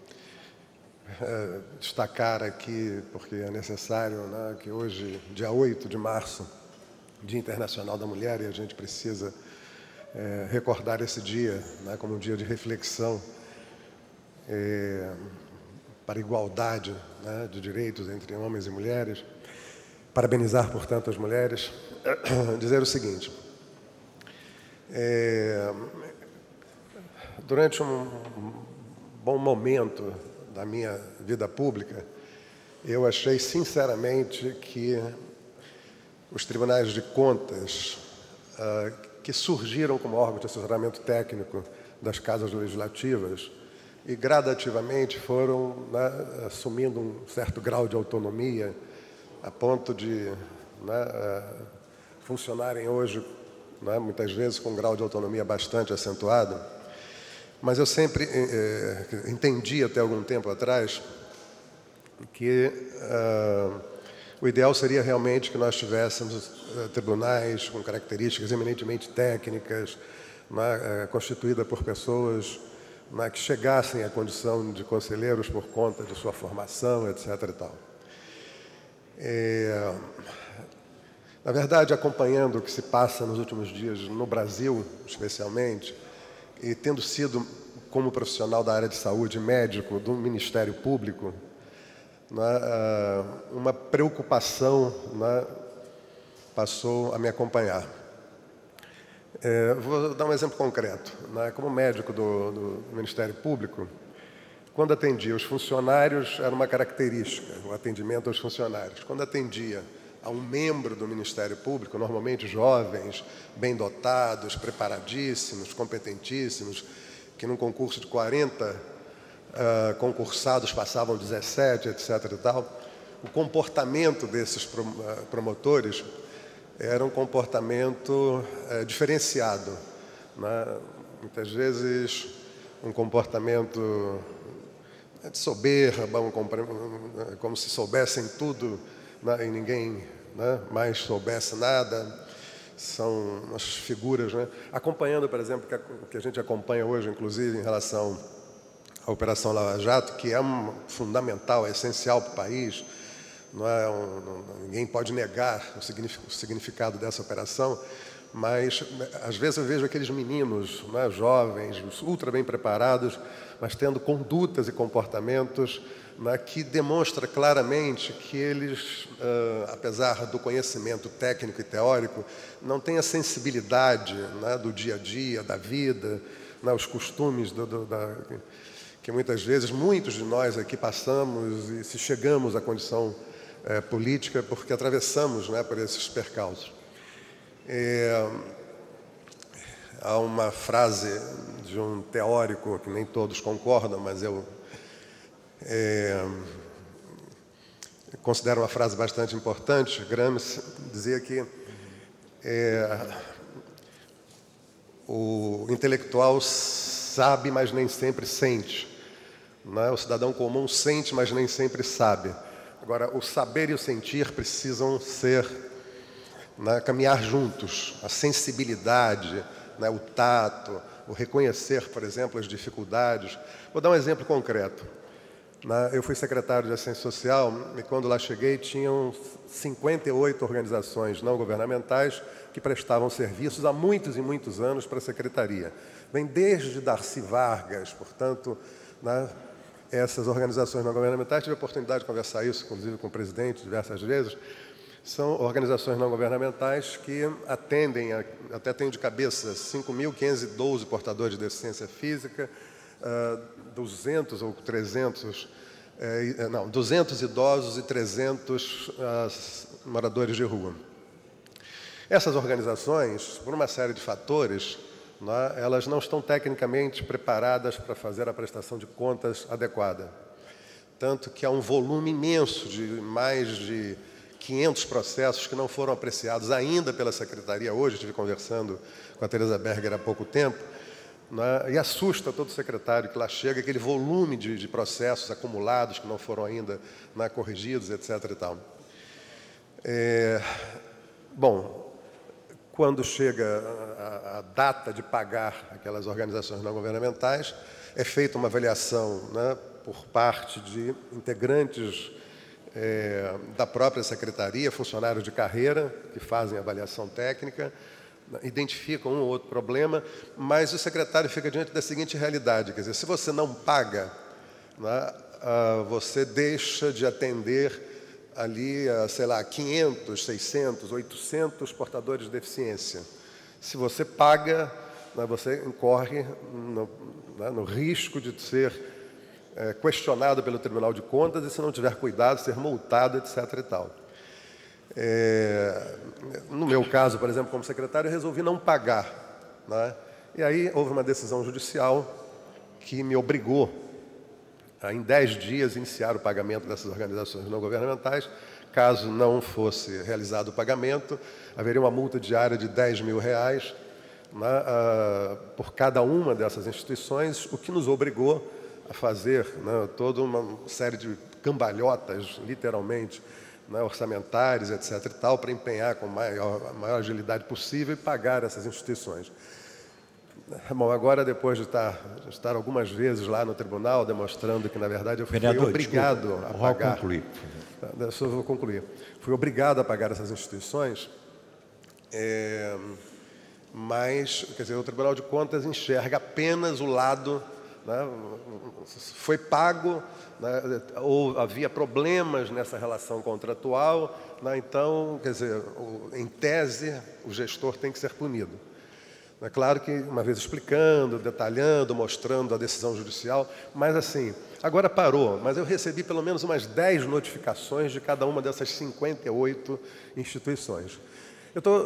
destacar aqui, porque é necessário, né, que hoje, dia 8 de março, Dia Internacional da Mulher, e a gente precisa recordar esse dia, né, como um dia de reflexão para a igualdade, né, de direitos entre homens e mulheres. Parabenizar, portanto, as mulheres. Dizer o seguinte: durante um bom momento da minha vida pública, eu achei sinceramente que os tribunais de contas, que surgiram como órgão de assessoramento técnico das casas legislativas e gradativamente foram, né, assumindo um certo grau de autonomia a ponto de, né, funcionarem hoje, né, muitas vezes com um grau de autonomia bastante acentuado. Mas eu sempre entendi até algum tempo atrás que o ideal seria realmente que nós tivéssemos tribunais com características eminentemente técnicas, né, constituída por pessoas, né, que chegassem à condição de conselheiros por conta de sua formação, etc. e tal. Na verdade, acompanhando o que se passa nos últimos dias no Brasil, especialmente, e tendo sido, como profissional da área de saúde, médico do Ministério Público, né, uma preocupação, né, passou a me acompanhar. Vou dar um exemplo concreto. Né, como médico do Ministério Público, quando atendia os funcionários, era uma característica, o atendimento aos funcionários. Quando atendia a um membro do Ministério Público, normalmente jovens, bem dotados, preparadíssimos, competentíssimos, que num concurso de 40 concursados passavam 17, etc. e tal, o comportamento desses promotores era um comportamento diferenciado, né? Muitas vezes um comportamento de soberba, como se soubessem tudo, né, e ninguém, né, mais soubesse nada. São as figuras, né? Acompanhando, por exemplo, o que a gente acompanha hoje, inclusive, em relação à Operação Lava Jato, que é fundamental, é essencial para o país. Não é ninguém pode negar o significado dessa operação, mas às vezes eu vejo aqueles meninos, né, jovens, ultra bem preparados, mas tendo condutas e comportamentos, né, que demonstra claramente que eles, apesar do conhecimento técnico e teórico, não têm a sensibilidade, né, do dia a dia, da vida, né, os costumes que muitas vezes muitos de nós aqui passamos e se chegamos à condição política porque atravessamos, né, por esses percalços. Há uma frase de um teórico que nem todos concordam, mas eu considero uma frase bastante importante. Gramsci dizia que o intelectual sabe, mas nem sempre sente, né? O cidadão comum sente, mas nem sempre sabe. Agora, o saber e o sentir precisam ser, né, caminhar juntos. A sensibilidade, né, o tato, o reconhecer, por exemplo, as dificuldades. Vou dar um exemplo concreto. Eu fui secretário de Assistência Social e, quando lá cheguei, tinham 58 organizações não governamentais que prestavam serviços há muitos e muitos anos para a Secretaria. Vem desde Darcy Vargas, portanto, né, essas organizações não governamentais, tive a oportunidade de conversar isso, inclusive, com o presidente diversas vezes, são organizações não governamentais que atendem, até tenho de cabeça, 5.512 portadores de deficiência física, 200 ou 300, 200 idosos e 300 moradores de rua. Essas organizações, por uma série de fatores, elas não estão tecnicamente preparadas para fazer a prestação de contas adequada. Tanto que há um volume imenso de mais de 500 processos que não foram apreciados ainda pela Secretaria. Hoje estive conversando com a Teresa Berger há pouco tempo, e assusta todo secretário que lá chega, aquele volume de processos acumulados que não foram ainda corrigidos, etc. E tal. Bom, quando chega a data de pagar aquelas organizações não governamentais, é feita uma avaliação por parte de integrantes da própria secretaria, funcionários de carreira, que fazem avaliação técnica, identificam um ou outro problema, mas o secretário fica diante da seguinte realidade, quer dizer, se você não paga, você deixa de atender ali, sei lá, 500, 600, 800 portadores de deficiência. Se você paga, você incorre no risco de ser questionado pelo Tribunal de Contas e, se não tiver cuidado, ser multado, etc. e tal. No meu caso, por exemplo, como secretário, eu resolvi não pagar. E aí houve uma decisão judicial que me obrigou a, em 10 dias, iniciar o pagamento dessas organizações não governamentais. Caso não fosse realizado o pagamento, haveria uma multa diária de R$10.000 por cada uma dessas instituições, o que nos obrigou a fazer toda uma série de cambalhotas, literalmente, orçamentárias, etc. e tal, para empenhar com a maior agilidade possível e pagar essas instituições. Bom, agora, depois de estar algumas vezes lá no tribunal, demonstrando que, na verdade, eu fui obrigado a pagar. Eu vou concluir. Fui obrigado a pagar essas instituições, mas, quer dizer, o Tribunal de Contas enxerga apenas o lado, foi pago, ou havia problemas nessa relação contratual, então, quer dizer, em tese, o gestor tem que ser punido. É claro que, uma vez explicando, detalhando, mostrando a decisão judicial, mas assim, agora parou, mas eu recebi pelo menos umas 10 notificações de cada uma dessas 58 instituições. Eu estou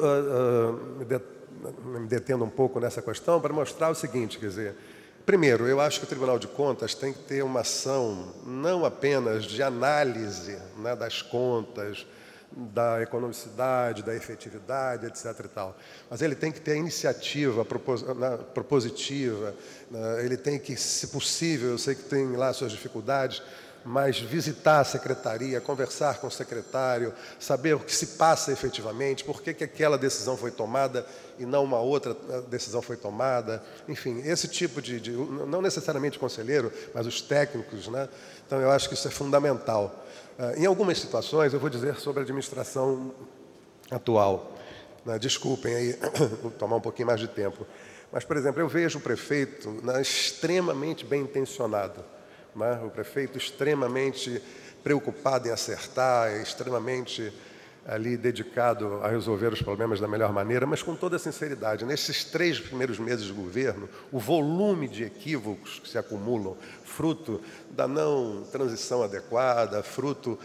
me detendo um pouco nessa questão para mostrar o seguinte, quer dizer, primeiro, eu acho que o Tribunal de Contas tem que ter uma ação não apenas de análise das contas, da economicidade, da efetividade, etc. e tal, mas ele tem que ter a iniciativa propositiva, ele tem que, se possível, eu sei que tem lá suas dificuldades, mas visitar a secretaria, conversar com o secretário, saber o que se passa efetivamente, por que aquela decisão foi tomada e não uma outra decisão foi tomada. Enfim, esse tipo não necessariamente o conselheiro, mas os técnicos, Então, eu acho que isso é fundamental. Em algumas situações, eu vou dizer sobre a administração atual. Desculpem aí, vou tomar um pouquinho mais de tempo. Mas, por exemplo, eu vejo o prefeito extremamente bem intencionado. O prefeito extremamente preocupado em acertar, extremamente ali dedicado a resolver os problemas da melhor maneira, mas com toda a sinceridade. Nesses 3 primeiros meses de governo, o volume de equívocos que se acumulam, fruto da não transição adequada, fruto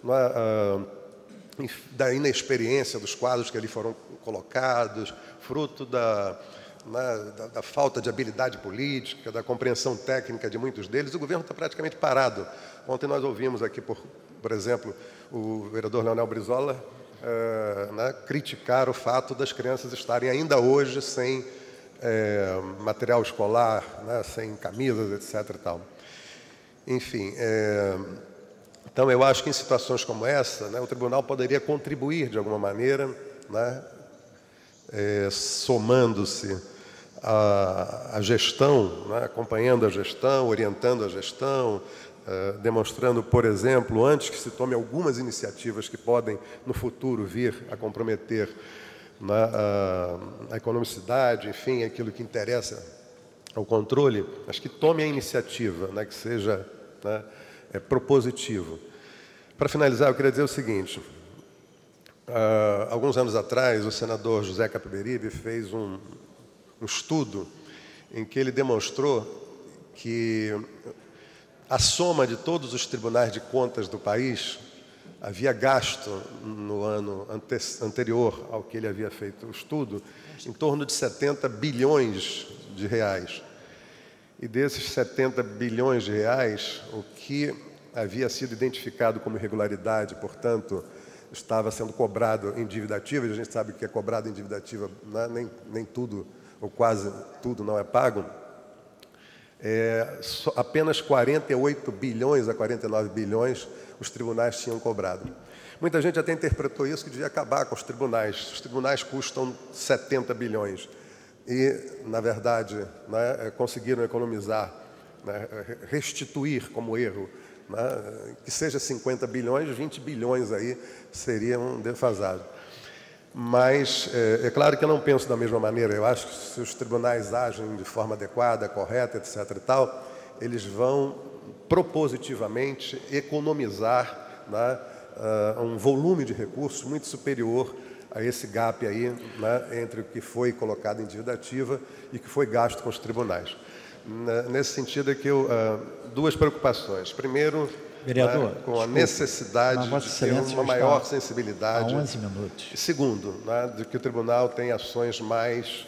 da inexperiência dos quadros que ali foram colocados, fruto da falta de habilidade política, da compreensão técnica de muitos deles, o governo está praticamente parado. Ontem nós ouvimos aqui, por exemplo, o vereador Leonel Brizola criticar o fato das crianças estarem ainda hoje sem material escolar, sem camisas, etc. E tal. Enfim, então eu acho que em situações como essa, o tribunal poderia contribuir de alguma maneira, somando-se à gestão, acompanhando a gestão, orientando a gestão, demonstrando, por exemplo, antes que se tome algumas iniciativas que podem, no futuro, vir a comprometer a economicidade, enfim, aquilo que interessa ao controle, mas que tome a iniciativa, que seja propositivo. Para finalizar, eu queria dizer o seguinte. Alguns anos atrás, o senador José Capiberibe fez um estudo em que ele demonstrou que a soma de todos os tribunais de contas do país havia gasto no ano anterior ao que ele havia feito o estudo em torno de 70 bilhões de reais. E desses 70 bilhões de reais, o que havia sido identificado como irregularidade, portanto, estava sendo cobrado em dívida ativa, e a gente sabe que é cobrado em dívida ativa, nem tudo, ou quase tudo, não é pago, apenas 48 bilhões a 49 bilhões os tribunais tinham cobrado. Muita gente até interpretou isso que devia acabar com os tribunais. Os tribunais custam 70 bilhões. E, na verdade, conseguiram economizar, restituir como erro, que seja 50 bilhões, 20 bilhões aí seriam defasados. Mas é claro que eu não penso da mesma maneira. Eu acho que se os tribunais agem de forma adequada, correta, etc. e tal, eles vão propositivamente economizar um volume de recursos muito superior a esse gap aí, entre o que foi colocado em dívida ativa e o que foi gasto com os tribunais. Nesse sentido é que duas preocupações. Primeiro, vereador, com a necessidade de ter uma maior sensibilidade. Há 11 minutos. E segundo, de que o tribunal tem ações mais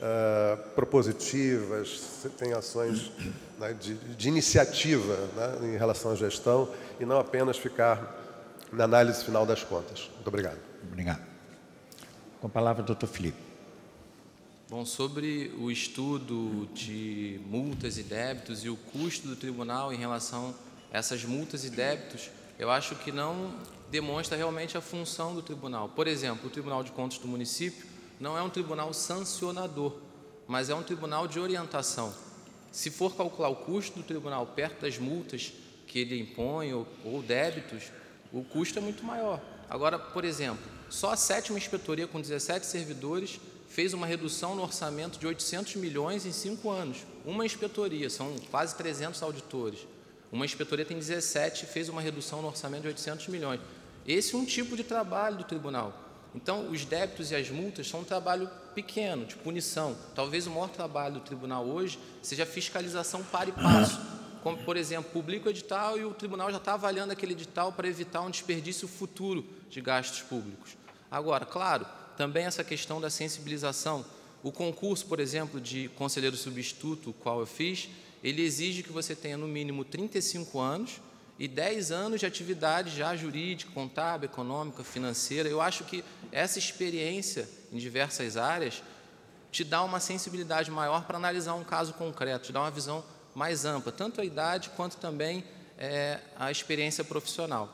propositivas, tem ações de iniciativa em relação à gestão e não apenas ficar na análise final das contas. Muito obrigado. Obrigado. Com a palavra, doutor Filipe. Bom, sobre o estudo de multas e débitos e o custo do tribunal em relação a essas multas e débitos, eu acho que não demonstra realmente a função do tribunal. Por exemplo, o Tribunal de Contas do município não é um tribunal sancionador, mas é um tribunal de orientação. Se for calcular o custo do tribunal perto das multas que ele impõe ou débitos, o custo é muito maior. Agora, por exemplo, só a 7ª inspetoria, com 17 servidores, fez uma redução no orçamento de 800 milhões em 5 anos. Uma inspetoria, são quase 300 auditores. Uma inspetoria tem 17 e fez uma redução no orçamento de 800 milhões. Esse é um tipo de trabalho do tribunal. Então, os débitos e as multas são um trabalho pequeno, de punição. Talvez o maior trabalho do tribunal hoje seja a fiscalização para e passo. Como, por exemplo, publica o edital e o tribunal já está avaliando aquele edital para evitar um desperdício futuro de gastos públicos. Agora, claro, também essa questão da sensibilização. O concurso, por exemplo, de conselheiro substituto, o qual eu fiz, ele exige que você tenha no mínimo 35 anos e 10 anos de atividade já jurídica, contábil, econômica, financeira. Eu acho que essa experiência em diversas áreas te dá uma sensibilidade maior para analisar um caso concreto, te dá uma visão mais ampla, tanto a idade quanto também a experiência profissional.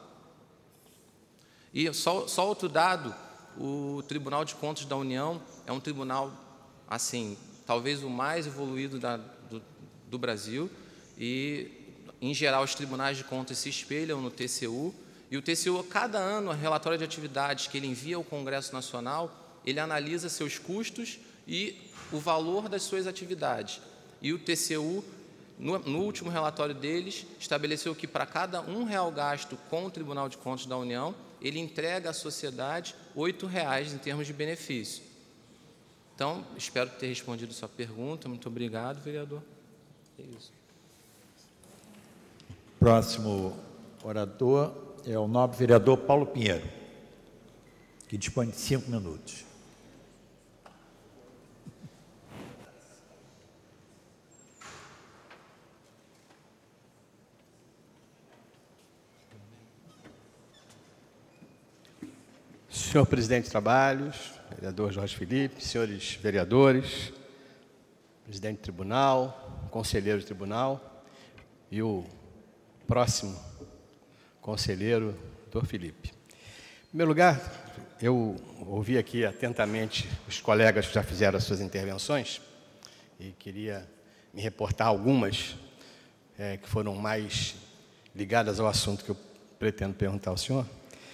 E só outro dado, o Tribunal de Contas da União é um tribunal, assim, talvez o mais evoluído do Brasil, e, em geral, os tribunais de contas se espelham no TCU, e o TCU, cada ano, a relatório de atividades que ele envia ao Congresso Nacional, ele analisa seus custos e o valor das suas atividades. E o TCU, no último relatório deles, estabeleceu que para cada R$1 gasto com o Tribunal de Contas da União, ele entrega à sociedade R$8 em termos de benefício. Então, espero ter respondido a sua pergunta. Muito obrigado, vereador. É isso. Próximo orador é o nobre vereador Paulo Pinheiro, que dispõe de 5 minutos. Senhor presidente de trabalhos, vereador Jorge Filipe, senhores vereadores, presidente do tribunal, conselheiro do tribunal e o próximo conselheiro, doutor Filipe. Em primeiro lugar, eu ouvi aqui atentamente os colegas que já fizeram as suas intervenções e queria me reportar algumas que foram mais ligadas ao assunto que eu pretendo perguntar ao senhor.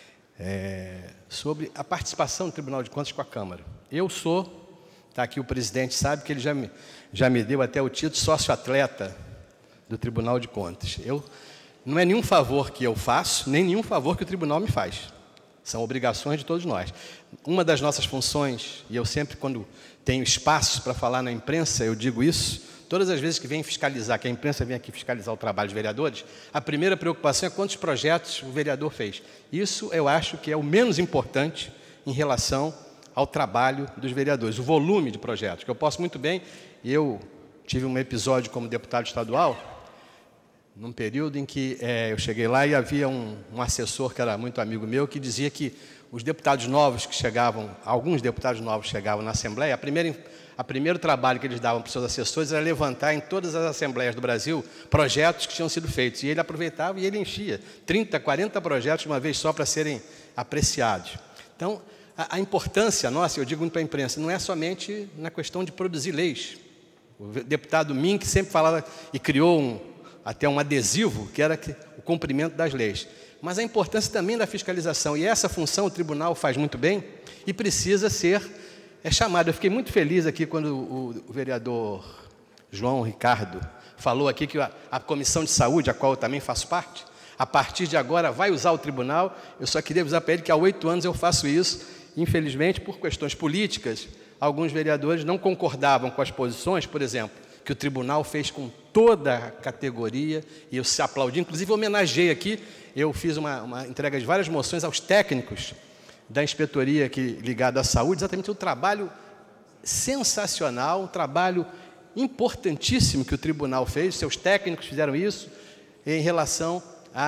Sobre a participação do Tribunal de Contas com a Câmara. Eu sou, está aqui o presidente, sabe que ele já me deu até o título sócio-atleta do Tribunal de Contas. Não é nenhum favor que eu faço, nem nenhum favor que o tribunal me faz. São obrigações de todos nós. Uma das nossas funções, e eu sempre, quando tenho espaço para falar na imprensa, eu digo isso, Todas as vezes que vem fiscalizar, que a imprensa vem aqui fiscalizar o trabalho dos vereadores, a primeira preocupação é quantos projetos o vereador fez. Isso eu acho que é o menos importante em relação ao trabalho dos vereadores, o volume de projetos, que eu posso muito bem. Eu tive um episódio como deputado estadual, num período em que eu cheguei lá e havia um assessor que era muito amigo meu, que dizia que os deputados novos que chegavam, alguns deputados novos chegavam na Assembleia, o primeiro trabalho que eles davam para os seus assessores era levantar em todas as assembleias do Brasil projetos que tinham sido feitos. E ele aproveitava e ele enchia 30, 40 projetos de uma vez só para serem apreciados. Então, a importância nossa, eu digo muito para a imprensa, não é somente na questão de produzir leis. O deputado Mink sempre falava e criou até um adesivo, que era o cumprimento das leis. Mas a importância também da fiscalização. E essa função o tribunal faz muito bem e precisa ser chamado. Eu fiquei muito feliz aqui quando o vereador João Ricardo falou aqui que a Comissão de Saúde, a qual eu também faço parte, a partir de agora vai usar o tribunal. Eu só queria avisar para ele que há 8 anos eu faço isso. Infelizmente, por questões políticas, alguns vereadores não concordavam com as posições, por exemplo, que o tribunal fez com toda a categoria, e eu se aplaudi. Inclusive, homenageei aqui, eu fiz uma entrega de várias moções aos técnicos da inspetoria ligada à saúde, exatamente o trabalho sensacional, um trabalho importantíssimo que o tribunal fez, seus técnicos fizeram isso em relação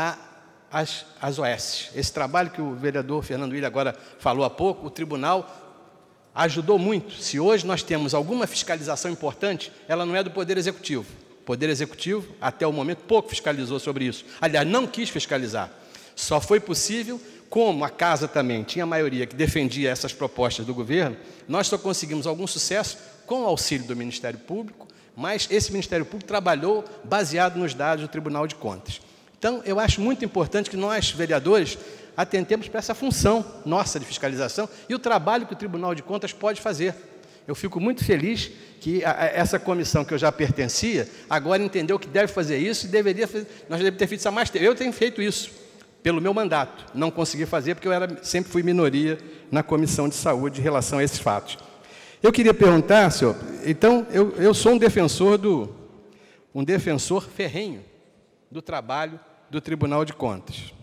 às OS. Esse trabalho que o vereador Fernando Willi agora falou há pouco, o tribunal ajudou muito. Se hoje nós temos alguma fiscalização importante, ela não é do Poder Executivo. O Poder Executivo, até o momento, pouco fiscalizou sobre isso. Aliás, não quis fiscalizar. Só foi possível, como a Casa também tinha a maioria que defendia essas propostas do governo, nós só conseguimos algum sucesso com o auxílio do Ministério Público, mas esse Ministério Público trabalhou baseado nos dados do Tribunal de Contas. Então, eu acho muito importante que nós, vereadores, atentemos para essa função nossa de fiscalização e o trabalho que o Tribunal de Contas pode fazer. Eu fico muito feliz que essa comissão que eu já pertencia, agora entendeu que deve fazer isso e nós devemos ter feito isso há mais tempo. Eu tenho feito isso pelo meu mandato. Não consegui fazer porque eu sempre fui minoria na Comissão de Saúde em relação a esses fatos. Eu queria perguntar, senhor, então, eu sou um defensor ferrenho do trabalho do Tribunal de Contas.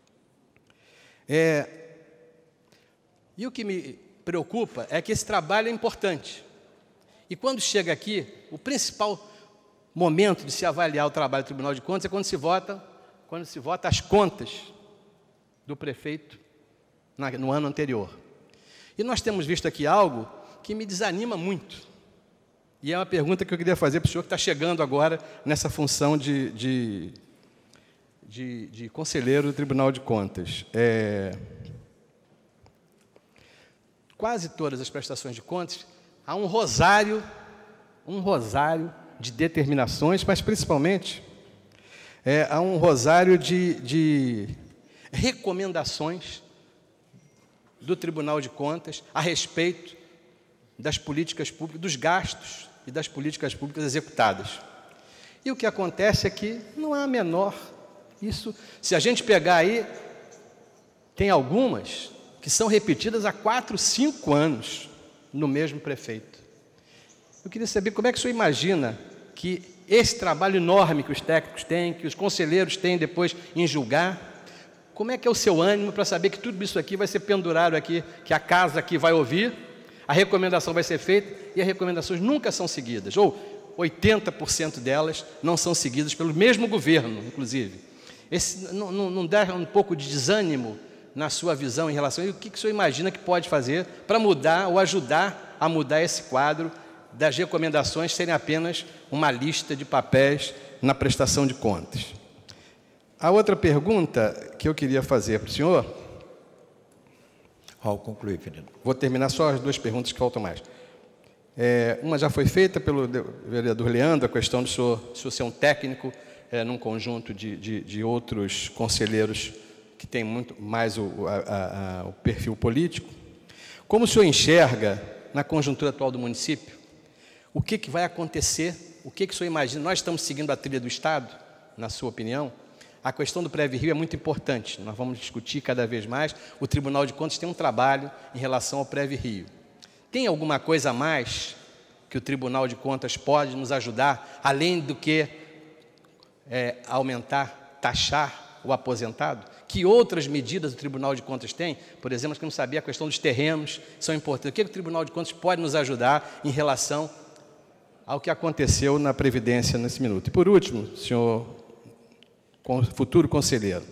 E o que me preocupa é que esse trabalho é importante. E quando chega aqui, o principal momento de se avaliar o trabalho do Tribunal de Contas é quando se vota as contas do prefeito no ano anterior. E nós temos visto aqui algo que me desanima muito. E é uma pergunta que eu queria fazer para o senhor que está chegando agora nessa função de conselheiro do Tribunal de Contas. Quase todas as prestações de contas, há um rosário de determinações, mas principalmente há um rosário de recomendações do Tribunal de Contas a respeito das políticas públicas, dos gastos e das políticas públicas executadas. E o que acontece é que não há a menor... Isso, se a gente pegar aí, tem algumas que são repetidas há 4, 5 anos no mesmo prefeito. Eu queria saber como é que o senhor imagina que esse trabalho enorme que os técnicos têm, que os conselheiros têm depois em julgar, como é que é o seu ânimo para saber que tudo isso aqui vai ser pendurado aqui, que a casa aqui vai ouvir, a recomendação vai ser feita e as recomendações nunca são seguidas, ou 80% delas não são seguidas pelo mesmo governo, inclusive. Não dá um pouco de desânimo na sua visão em relação a isso? O que o senhor imagina que pode fazer para mudar ou ajudar a mudar esse quadro das recomendações serem apenas uma lista de papéis na prestação de contas? A outra pergunta que eu queria fazer para o senhor... Ao concluir, Fernando. Vou terminar só as 2 perguntas que faltam mais. Uma já foi feita pelo vereador Leandro, a questão do senhor ser um técnico num conjunto de outros conselheiros que têm muito mais o perfil político. Como o senhor enxerga, na conjuntura atual do município, o que vai acontecer, o que o senhor imagina? Nós estamos seguindo a trilha do Estado, na sua opinião? A questão do Prev-Rio é muito importante, nós vamos discutir cada vez mais. O Tribunal de Contas tem um trabalho em relação ao Prev-Rio. Tem alguma coisa a mais que o Tribunal de Contas pode nos ajudar, além do que aumentar, taxar o aposentado? Que outras medidas o Tribunal de Contas tem? Por exemplo, que eu não sabia, a questão dos terrenos são importantes. O que o Tribunal de Contas pode nos ajudar em relação ao que aconteceu na Previdência nesse minuto? E por último, senhor futuro conselheiro,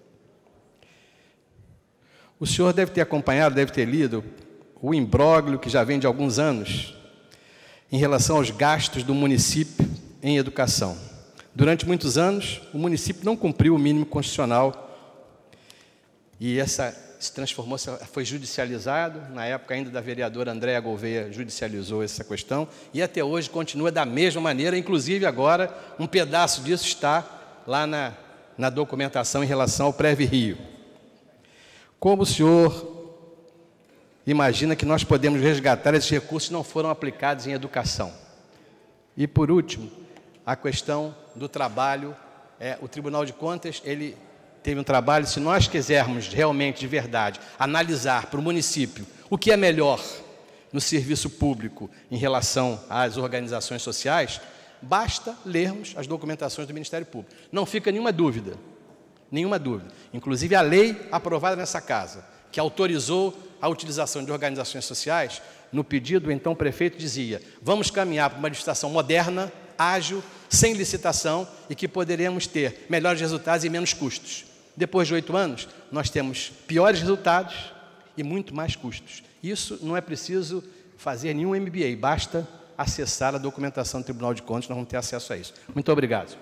o senhor deve ter acompanhado, deve ter lido o imbróglio que já vem de alguns anos em relação aos gastos do município em educação. Durante muitos anos, o município não cumpriu o mínimo constitucional e se transformou, foi judicializado. Na época ainda da vereadora Andréa Gouveia judicializou essa questão e até hoje continua da mesma maneira, inclusive agora um pedaço disso está lá na documentação em relação ao Preve Rio. Como o senhor imagina que nós podemos resgatar esses recursos que não foram aplicados em educação? E por último, a questão do trabalho. O Tribunal de Contas, ele teve um trabalho, se nós quisermos realmente, de verdade, analisar para o município o que é melhor no serviço público em relação às organizações sociais, basta lermos as documentações do Ministério Público. Não fica nenhuma dúvida. Nenhuma dúvida. Inclusive, a lei aprovada nessa casa, que autorizou a utilização de organizações sociais, no pedido, então, o prefeito dizia: vamos caminhar para uma licitação moderna, ágil, sem licitação e que poderemos ter melhores resultados e menos custos. Depois de 8 anos, nós temos piores resultados e muito mais custos. Isso não é preciso fazer nenhum MBA, basta acessar a documentação do Tribunal de Contas, nós vamos ter acesso a isso. Muito obrigado.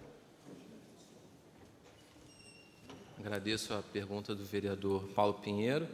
Agradeço a pergunta do vereador Paulo Pinheiro.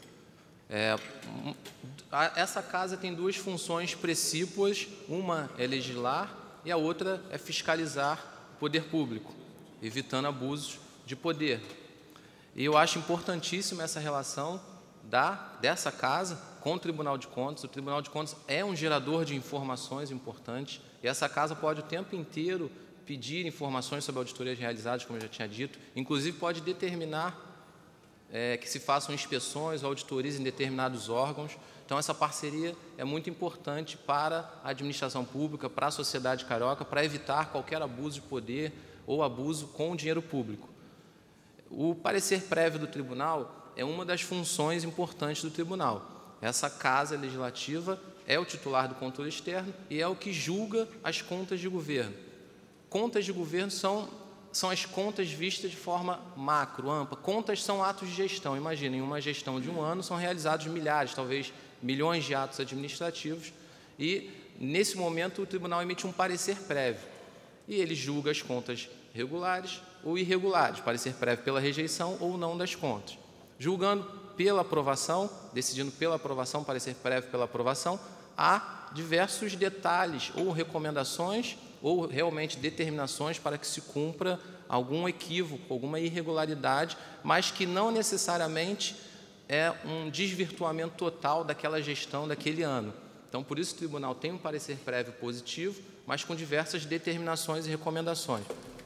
Essa casa tem duas funções precípuas, uma é legislar e a outra é fiscalizar o poder público, evitando abusos de poder. E eu acho importantíssima essa relação dessa casa com o Tribunal de Contas. O Tribunal de Contas é um gerador de informações importantes e essa casa pode o tempo inteiro pedir informações sobre auditorias realizadas, como eu já tinha dito, inclusive pode determinar que se façam inspeções ou auditorias em determinados órgãos. Então, essa parceria é muito importante para a administração pública, para a sociedade carioca, para evitar qualquer abuso de poder ou abuso com o dinheiro público. O parecer prévio do tribunal é uma das funções importantes do tribunal. Essa casa legislativa é o titular do controle externo e é o que julga as contas de governo. Contas de governo são as contas vistas de forma macro, ampla. Contas são atos de gestão. Imaginem, em uma gestão de um ano são realizados milhares, talvez milhões de atos administrativos e, nesse momento, o tribunal emite um parecer prévio e ele julga as contas regulares ou irregulares, parecer prévio pela rejeição ou não das contas. Julgando pela aprovação, decidindo pela aprovação, parecer prévio pela aprovação, há diversos detalhes ou recomendações ou realmente determinações para que se cumpra algum equívoco, alguma irregularidade, mas que não necessariamente é um desvirtuamento total daquela gestão daquele ano. Então, por isso o tribunal tem um parecer prévio positivo, mas com diversas determinações e recomendações.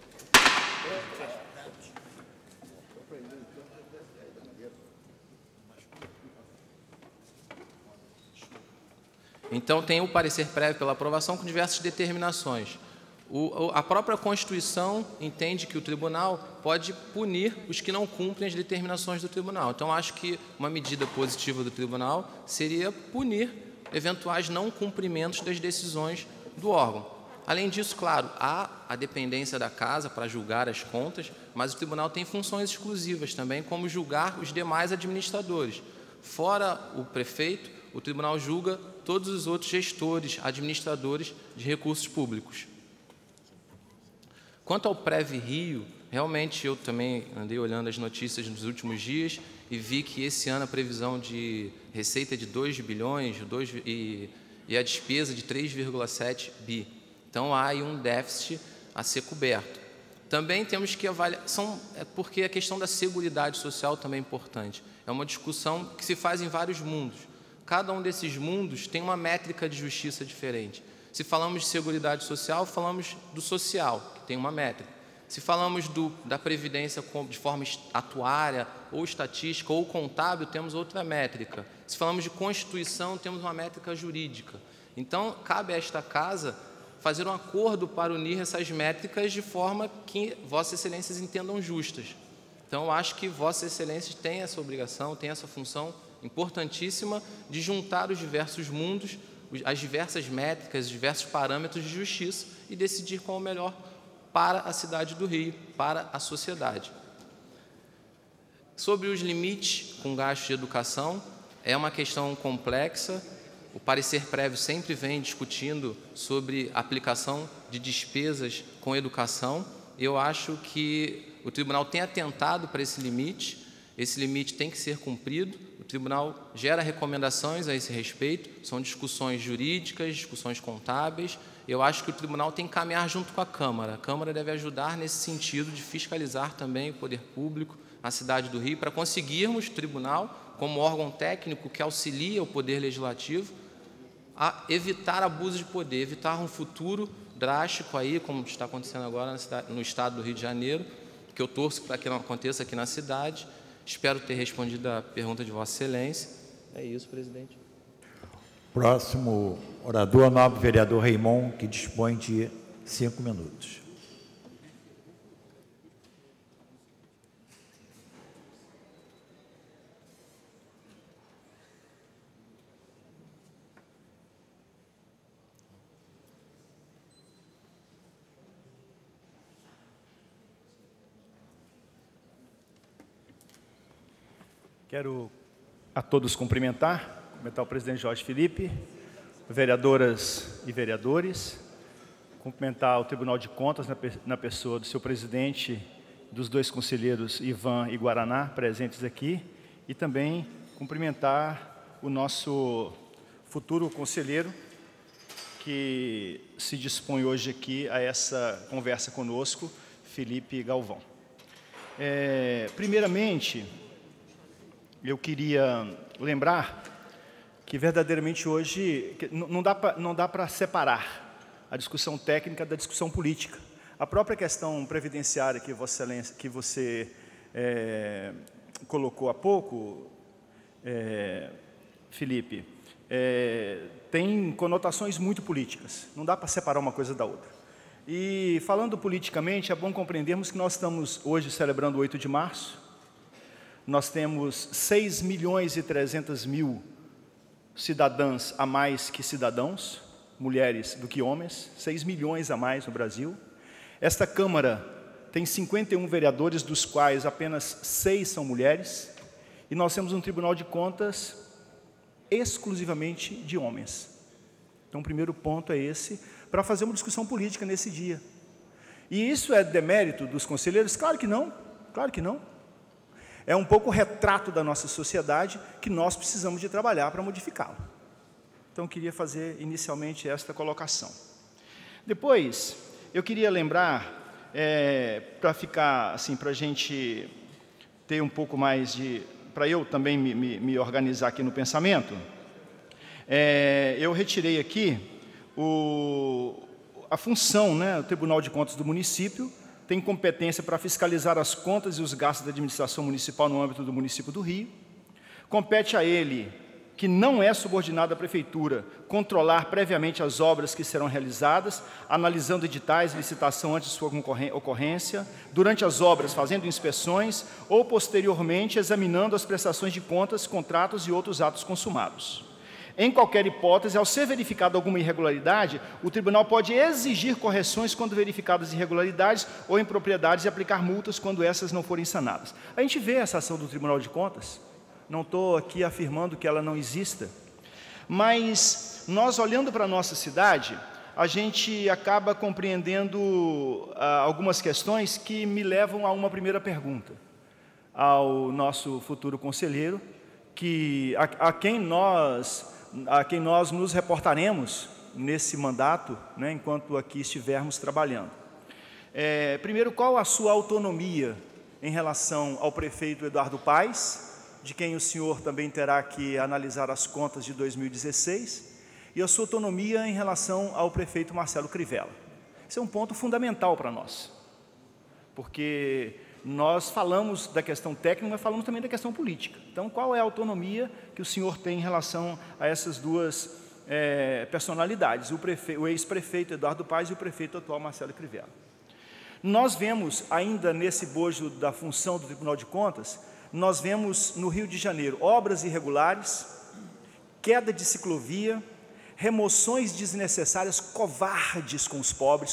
Então, tem o parecer prévio pela aprovação com diversas determinações. A própria Constituição entende que o tribunal pode punir os que não cumprem as determinações do tribunal. Então, acho que uma medida positiva do tribunal seria punir eventuais não cumprimentos das decisões do órgão. Além disso, claro, há a dependência da casa para julgar as contas, mas o tribunal tem funções exclusivas também, como julgar os demais administradores. Fora o prefeito, o tribunal julga todos os outros gestores, administradores de recursos públicos. Quanto ao Preve Rio, realmente eu também andei olhando as notícias nos últimos dias e vi que esse ano a previsão de receita é de 2 bilhões e a despesa de 3,7 bi. Então, há aí um déficit a ser coberto. Também temos que avaliar, porque a questão da seguridade social também é importante. É uma discussão que se faz em vários mundos. Cada um desses mundos tem uma métrica de justiça diferente. Se falamos de seguridade social, falamos do social, que tem uma métrica. Se falamos da previdência de forma atuária, ou estatística, ou contábil, temos outra métrica. Se falamos de Constituição, temos uma métrica jurídica. Então, cabe a esta Casa fazer um acordo para unir essas métricas de forma que Vossas Excelências entendam justas. Então, eu acho que Vossas Excelências têm essa obrigação, têm essa função importantíssima de juntar os diversos mundos, as diversas métricas, os diversos parâmetros de justiça e decidir qual é o melhor para a cidade do Rio, para a sociedade. Sobre os limites com gastos de educação, é uma questão complexa. O parecer prévio sempre vem discutindo sobre a aplicação de despesas com educação. Eu acho que o tribunal tem atentado para esse limite tem que ser cumprido. O tribunal gera recomendações a esse respeito, são discussões jurídicas, discussões contábeis. Eu acho que o tribunal tem que caminhar junto com a Câmara. A Câmara deve ajudar nesse sentido de fiscalizar também o poder público, a cidade do Rio, para conseguirmos, o tribunal, como órgão técnico que auxilia o poder legislativo, a evitar abuso de poder, evitar um futuro drástico aí, como está acontecendo agora no estado do Rio de Janeiro, que eu torço para que não aconteça aqui na cidade. Espero ter respondido a pergunta de Vossa Excelência. É isso, presidente. Próximo orador, nobre vereador Raimon, que dispõe de 5 minutos. Quero a todos cumprimentar o presidente Jorge Filipe, vereadoras e vereadores, cumprimentar o Tribunal de Contas na pessoa do seu presidente, dos 2 conselheiros Ivan e Guaraná, presentes aqui, e também cumprimentar o nosso futuro conselheiro, que se dispõe hoje aqui a essa conversa conosco, Felipe Galvão. Primeiramente, eu queria lembrar que verdadeiramente hoje não dá para separar a discussão técnica da discussão política. A própria questão previdenciária que Vossa Excelência, que você colocou há pouco, Felipe, tem conotações muito políticas. Não dá para separar uma coisa da outra. E falando politicamente, é bom compreendermos que nós estamos hoje celebrando o 8 de março. Nós temos 6.300.000 cidadãs a mais que cidadãos, mulheres do que homens, 6 milhões a mais no Brasil. Esta Câmara tem 51 vereadores, dos quais apenas 6 são mulheres, e nós temos um Tribunal de Contas exclusivamente de homens. Então, o primeiro ponto é esse, para fazer uma discussão política nesse dia. E isso é demérito dos conselheiros? Claro que não, claro que não. É um pouco o retrato da nossa sociedade que nós precisamos de trabalhar para modificá-la. Então, eu queria fazer inicialmente esta colocação. Depois, eu queria lembrar, para ficar assim, para a gente ter um pouco mais de... para eu também me organizar aqui no pensamento, eu retirei aqui a função, né, o Tribunal de Contas do município, tem competência para fiscalizar as contas e os gastos da administração municipal no âmbito do município do Rio. Compete a ele, que não é subordinado à prefeitura, controlar previamente as obras que serão realizadas, analisando editais de licitação antes de sua ocorrência, durante as obras fazendo inspeções ou posteriormente examinando as prestações de contas, contratos e outros atos consumados. Em qualquer hipótese, ao ser verificada alguma irregularidade, o tribunal pode exigir correções quando verificadas irregularidades ou impropriedades e aplicar multas quando essas não forem sanadas. A gente vê essa ação do Tribunal de Contas, não estou aqui afirmando que ela não exista, mas nós, olhando para a nossa cidade, a gente acaba compreendendo algumas questões que me levam a uma primeira pergunta ao nosso futuro conselheiro, a quem nós nos reportaremos nesse mandato, né, enquanto aqui estivermos trabalhando. Primeiro, qual a sua autonomia em relação ao prefeito Eduardo Paes, de quem o senhor também terá que analisar as contas de 2016, e a sua autonomia em relação ao prefeito Marcelo Crivella. Esse é um ponto fundamental para nós, porque nós falamos da questão técnica, mas falamos também da questão política. Então, qual é a autonomia que o senhor tem em relação a essas duas personalidades, o ex-prefeito Eduardo Paes e o prefeito atual Marcelo Crivella. Nós vemos, ainda nesse bojo da função do Tribunal de Contas, nós vemos no Rio de Janeiro obras irregulares, queda de ciclovia, remoções desnecessárias, covardes com os pobres,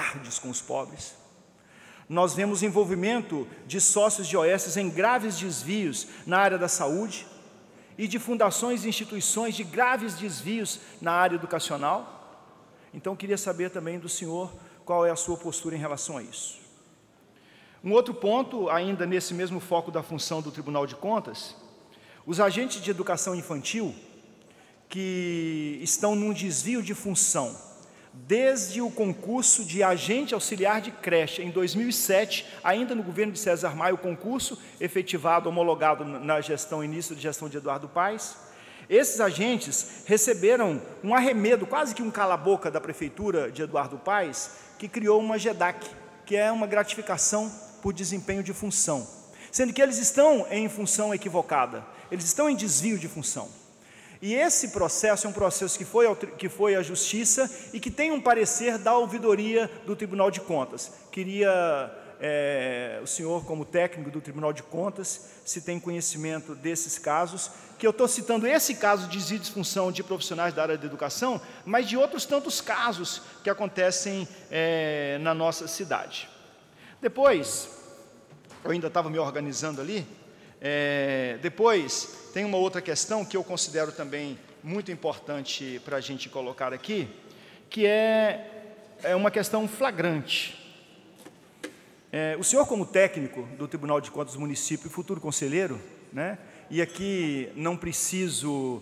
Nós vemos envolvimento de sócios de OS em graves desvios na área da saúde e de fundações e instituições de graves desvios na área educacional. Então, eu queria saber também do senhor qual é a sua postura em relação a isso. Um outro ponto, ainda nesse mesmo foco da função do Tribunal de Contas, os agentes de educação infantil que estão num desvio de função, desde o concurso de agente auxiliar de creche em 2007, ainda no governo de César Maia, o concurso efetivado, homologado na gestão, início de gestão de Eduardo Paes, esses agentes receberam um arremedo, quase que um cala-boca da prefeitura de Eduardo Paes, que criou uma GEDAC, que é uma gratificação por desempenho de função, sendo que eles estão em função equivocada, eles estão em desvio de função. E esse processo é um processo que foi à Justiça e que tem um parecer da ouvidoria do Tribunal de Contas. Queria, o senhor, como técnico do Tribunal de Contas, se tem conhecimento desses casos, que eu estou citando esse caso de desvio de função de profissionais da área da educação, mas de outros tantos casos que acontecem na nossa cidade. Depois, eu ainda estava me organizando ali, depois tem uma outra questão que eu considero também muito importante para a gente colocar aqui, que é uma questão flagrante. O senhor, como técnico do Tribunal de Contas do município e futuro conselheiro, né, e aqui não preciso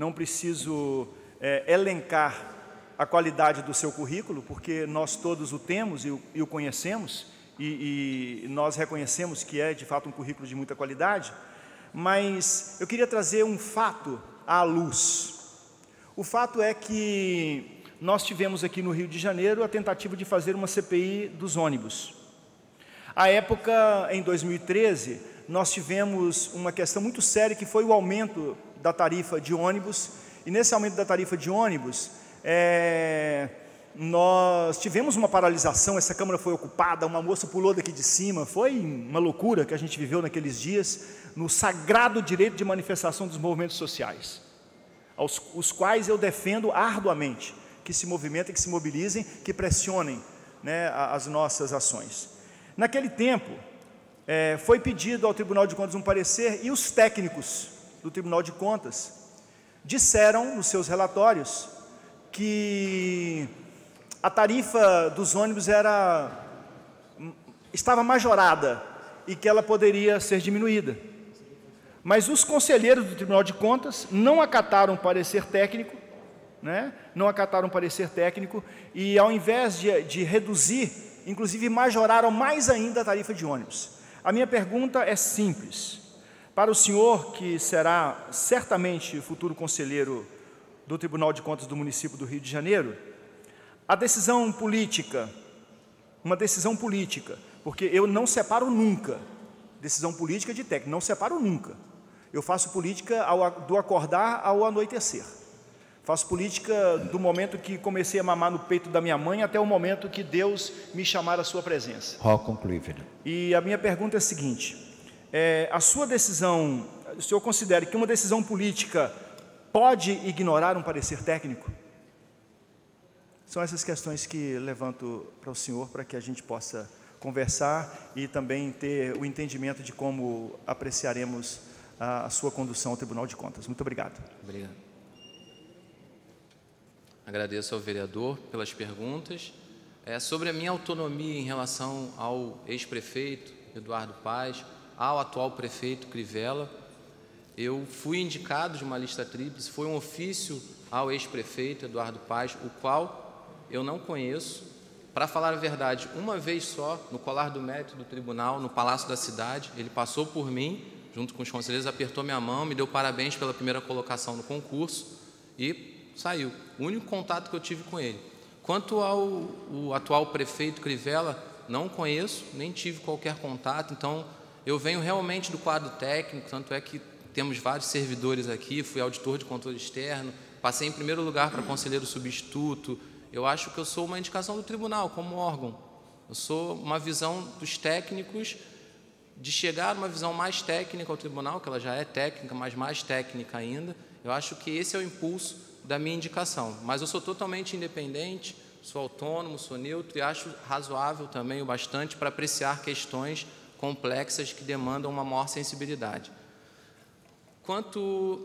elencar a qualidade do seu currículo, porque nós todos o temos e o conhecemos, e nós reconhecemos que é de fato um currículo de muita qualidade, mas eu queria trazer um fato à luz. O fato é que nós tivemos aqui no Rio de Janeiro a tentativa de fazer uma CPI dos ônibus. À época, em 2013, nós tivemos uma questão muito séria, que foi o aumento da tarifa de ônibus, e nesse aumento da tarifa de ônibus, nós tivemos uma paralisação, essa Câmara foi ocupada, uma moça pulou daqui de cima, foi uma loucura que a gente viveu naqueles dias, no sagrado direito de manifestação dos movimentos sociais, os quais eu defendo arduamente, que se movimentem, que se mobilizem, que pressionem, né, as nossas ações. Naquele tempo, foi pedido ao Tribunal de Contas um parecer, e os técnicos do Tribunal de Contas disseram nos seus relatórios que a tarifa dos ônibus estava majorada e que ela poderia ser diminuída. Mas os conselheiros do Tribunal de Contas não acataram o parecer técnico, né? Não acataram o parecer técnico, e ao invés de reduzir, inclusive majoraram mais ainda a tarifa de ônibus. A minha pergunta é simples. Para o senhor, que será certamente futuro conselheiro do Tribunal de Contas do município do Rio de Janeiro, a decisão política, uma decisão política, porque eu não separo nunca decisão política de técnico, não separo nunca. Eu faço política do acordar ao anoitecer. Faço política do momento que comecei a mamar no peito da minha mãe até o momento que Deus me chamar à sua presença. E a minha pergunta é a seguinte: a sua decisão, o senhor considera que uma decisão política pode ignorar um parecer técnico? São essas questões que levanto para o senhor, para que a gente possa conversar e também ter o entendimento de como apreciaremos a sua condução ao Tribunal de Contas. Muito obrigado. Obrigado. Agradeço ao vereador pelas perguntas. Sobre a minha autonomia em relação ao ex-prefeito Eduardo Paes, ao atual prefeito Crivella, eu fui indicado de uma lista tríplice, foi um ofício ao ex-prefeito Eduardo Paes, o qual eu não conheço. Para falar a verdade, uma vez só, no colar do mérito do tribunal, no Palácio da Cidade, ele passou por mim, junto com os conselheiros, apertou minha mão, me deu parabéns pela primeira colocação no concurso e saiu. O único contato que eu tive com ele. Quanto ao atual prefeito Crivella, não conheço, nem tive qualquer contato, então eu venho realmente do quadro técnico, tanto é que temos vários servidores aqui, fui auditor de controle externo, Passei em primeiro lugar para conselheiro substituto. Eu acho que eu sou uma indicação do tribunal como órgão. Eu sou uma visão dos técnicos, de chegar a uma visão mais técnica ao tribunal, que ela já é técnica, mas mais técnica ainda. Eu acho que esse é o impulso da minha indicação. Mas eu sou totalmente independente, sou autônomo, sou neutro e acho razoável também o bastante para apreciar questões complexas que demandam uma maior sensibilidade. Quanto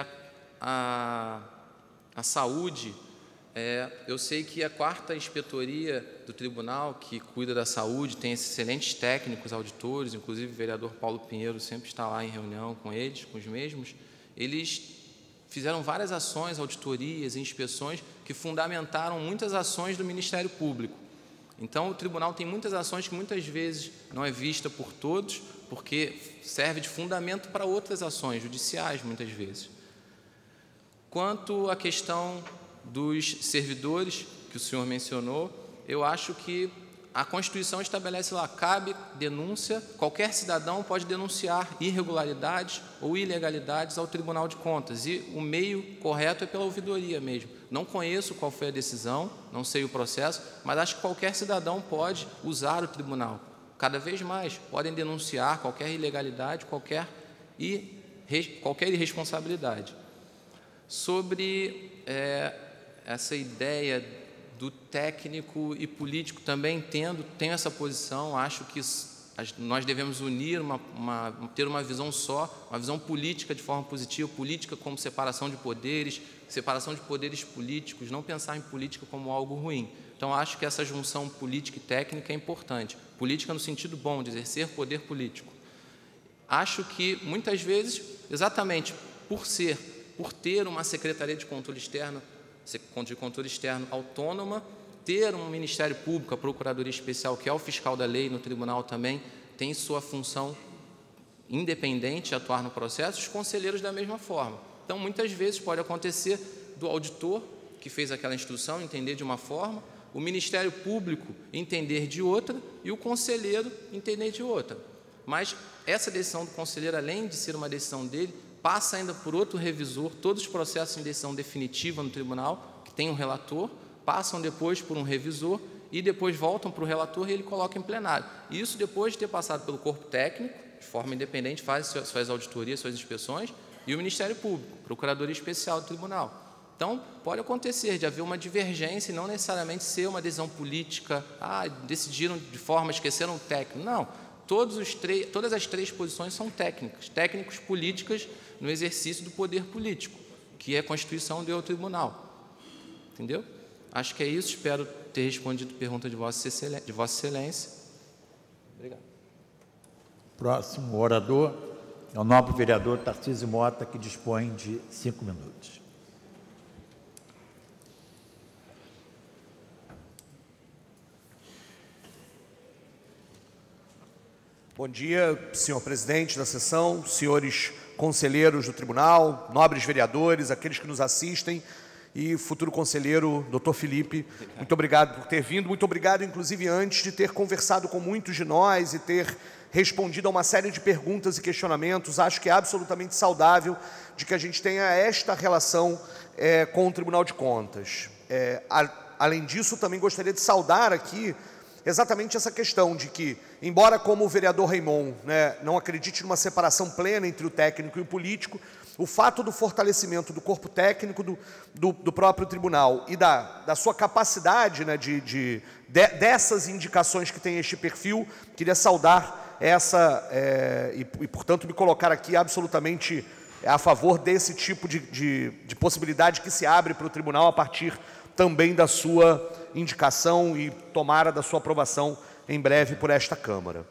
à saúde, eu sei que a 4ª inspetoria do tribunal, que cuida da saúde, tem excelentes técnicos, auditores, inclusive o vereador Paulo Pinheiro sempre está lá em reunião com eles, com os mesmos. Eles fizeram várias ações, auditorias e inspeções que fundamentaram muitas ações do Ministério Público. Então, o tribunal tem muitas ações que muitas vezes não é vista por todos, porque serve de fundamento para outras ações judiciais, muitas vezes. Quanto à questão dos servidores, que o senhor mencionou, eu acho que a Constituição estabelece lá, cabe denúncia, qualquer cidadão pode denunciar irregularidades ou ilegalidades ao Tribunal de Contas, e o meio correto é pela ouvidoria mesmo. Não conheço qual foi a decisão, não sei o processo, mas acho que qualquer cidadão pode usar o tribunal. Cada vez mais podem denunciar qualquer ilegalidade, qualquer irresponsabilidade. Sobre essa ideia do técnico e político, também tenho essa posição, acho que nós devemos unir, ter uma visão só, uma visão política de forma positiva, política como separação de poderes políticos, não pensar em política como algo ruim. Então, acho que essa junção política e técnica é importante. Política no sentido bom, de exercer poder político. Acho que, muitas vezes, exatamente por ter uma Secretaria de Controle Externo autônoma, ter um Ministério Público, a Procuradoria Especial, que é o fiscal da lei no tribunal também, tem sua função independente de atuar no processo, os conselheiros da mesma forma. Então, muitas vezes pode acontecer do auditor, que fez aquela instrução, entender de uma forma, o Ministério Público entender de outra e o conselheiro entender de outra. Mas essa decisão do conselheiro, além de ser uma decisão dele, passa ainda por outro revisor, todos os processos em decisão definitiva no tribunal, que tem um relator, passam depois por um revisor e depois voltam para o relator e ele coloca em plenário. E isso depois de ter passado pelo corpo técnico, de forma independente, faz suas auditorias, suas inspeções, e o Ministério Público, Procuradoria Especial do Tribunal. Então, pode acontecer de haver uma divergência e não necessariamente ser uma decisão política, decidiram de forma, esqueceram o técnico. Não, todas as 3 posições são técnicos políticas no exercício do poder político, que é a Constituição deu ao tribunal. Entendeu? Acho que é isso, espero ter respondido a pergunta de Vossa Excelência. Obrigado. Próximo orador é o nobre vereador Tarcísio Mota, que dispõe de 5 minutos. Bom dia, senhor presidente da sessão, senhores conselheiros do tribunal, nobres vereadores, aqueles que nos assistem e futuro conselheiro, doutor Felipe. Muito obrigado por ter vindo, muito obrigado, inclusive, antes de ter conversado com muitos de nós e ter respondido a uma série de perguntas e questionamentos. Acho que é absolutamente saudável de que a gente tenha esta relação com o Tribunal de Contas. Além disso, também gostaria de saudar aqui exatamente essa questão de que, embora como o vereador Raimon não acredite numa separação plena entre o técnico e o político, o fato do fortalecimento do corpo técnico do próprio tribunal e da sua capacidade dessas indicações que tem este perfil, queria saudar e, portanto, me colocar aqui absolutamente a favor desse tipo de possibilidade que se abre para o tribunal a partir também da sua indicação e tomara da sua aprovação em breve por esta Câmara.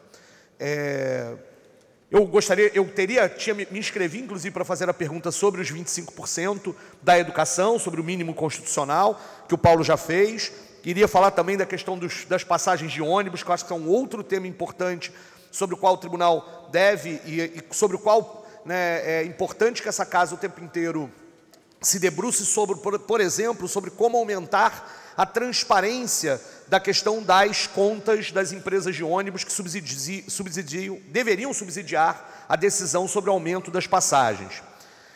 Me inscrevi, inclusive, para fazer a pergunta sobre os 25% da educação, sobre o mínimo constitucional, que o Paulo já fez. Iria falar também da questão das passagens de ônibus, que eu acho que é um outro tema importante, sobre o qual o tribunal deve e sobre o qual é importante que essa casa o tempo inteiro se debruce sobre, por exemplo, sobre como aumentar a transparência da questão das contas das empresas de ônibus que deveriam subsidiar a decisão sobre o aumento das passagens.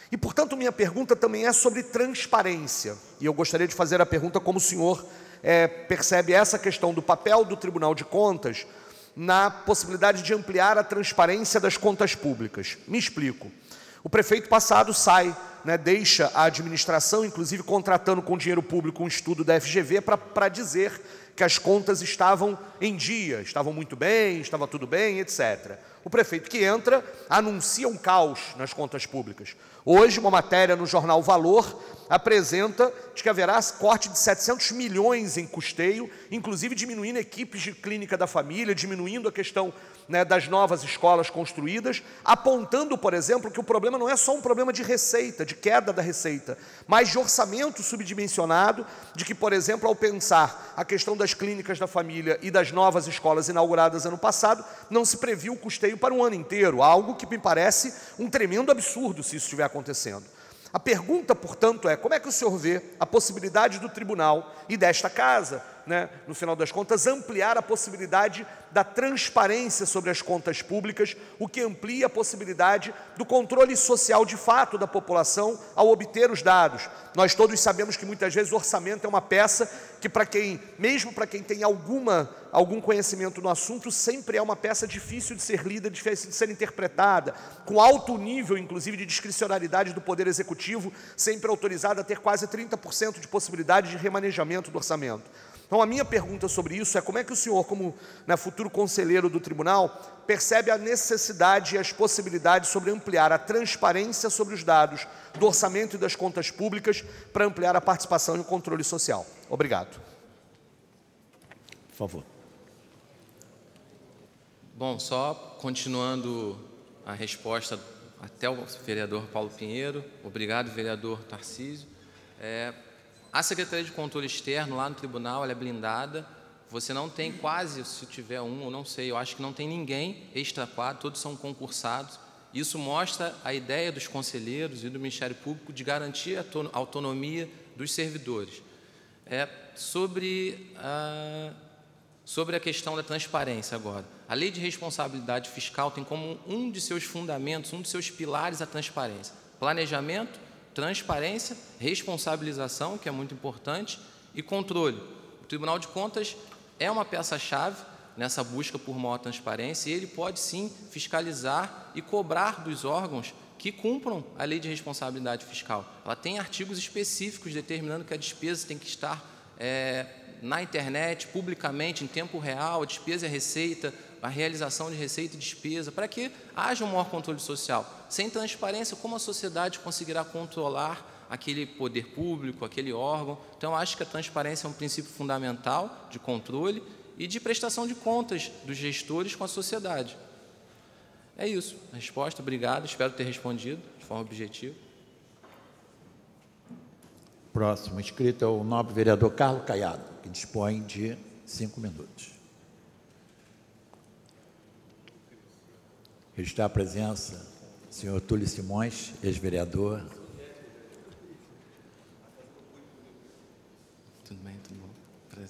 E, portanto, minha pergunta também é sobre transparência. E eu gostaria de fazer a pergunta como o senhor percebe essa questão do papel do Tribunal de Contas na possibilidade de ampliar a transparência das contas públicas. Me explico. O prefeito passado sai, deixa a administração, inclusive contratando com dinheiro público um estudo da FGV para dizer que as contas estavam em dia, estavam muito bem, estava tudo bem, etc. O prefeito que entra anuncia um caos nas contas públicas. Hoje, uma matéria no jornal Valor apresenta de que haverá corte de 700 milhões em custeio, inclusive diminuindo equipes de clínica da família, diminuindo a questão das novas escolas construídas, apontando, por exemplo, que o problema não é só um problema de receita, de queda da receita, mas de orçamento subdimensionado, de que, por exemplo, ao pensar a questão das clínicas da família e das novas escolas inauguradas ano passado, não se previu o custeio para um ano inteiro, algo que me parece um tremendo absurdo se isso estiver acontecendo. A pergunta, portanto, é como é que o senhor vê a possibilidade do tribunal e desta casa, no final das contas, ampliar a possibilidade da transparência sobre as contas públicas, o que amplia a possibilidade do controle social de fato da população ao obter os dados. Nós todos sabemos que muitas vezes o orçamento é uma peça que, mesmo para quem tem algum conhecimento no assunto, sempre é uma peça difícil de ser lida, difícil de ser interpretada, com alto nível, inclusive, de discricionariedade do Poder Executivo, sempre autorizado a ter quase 30% de possibilidade de remanejamento do orçamento. Então, a minha pergunta sobre isso é como é que o senhor, como futuro conselheiro do tribunal, percebe a necessidade e as possibilidades sobre ampliar a transparência sobre os dados do orçamento e das contas públicas para ampliar a participação e o controle social. Obrigado. Por favor. Bom, só continuando a resposta até o vereador Paulo Pinheiro. Obrigado, vereador Tarcísio. A Secretaria de Controle Externo lá no tribunal, ela é blindada. Você não tem quase, se tiver um, eu não sei, eu acho que não tem ninguém extra-quadro, todos são concursados. Isso mostra a ideia dos conselheiros e do Ministério Público de garantir a autonomia dos servidores. Sobre a questão da transparência agora. A Lei de Responsabilidade Fiscal tem como um de seus fundamentos, um de seus pilares a transparência. Planejamento, transparência, responsabilização, que é muito importante, e controle. O Tribunal de Contas é uma peça-chave nessa busca por maior transparência e ele pode, sim, fiscalizar e cobrar dos órgãos que cumpram a Lei de Responsabilidade Fiscal. Ela tem artigos específicos determinando que a despesa tem que estar na internet, publicamente, em tempo real, a despesa e a receita, a realização de receita e despesa, para que haja um maior controle social. Sem transparência, como a sociedade conseguirá controlar aquele poder público, aquele órgão? Então, eu acho que a transparência é um princípio fundamental de controle e de prestação de contas dos gestores com a sociedade. É isso. A resposta, obrigado. Espero ter respondido de forma objetiva. Próximo inscrito é o nobre vereador Carlos Caiado, que dispõe de 5 minutos. Registrar a presença do senhor Túlio Simões, ex-vereador. Tudo bem, tudo bom.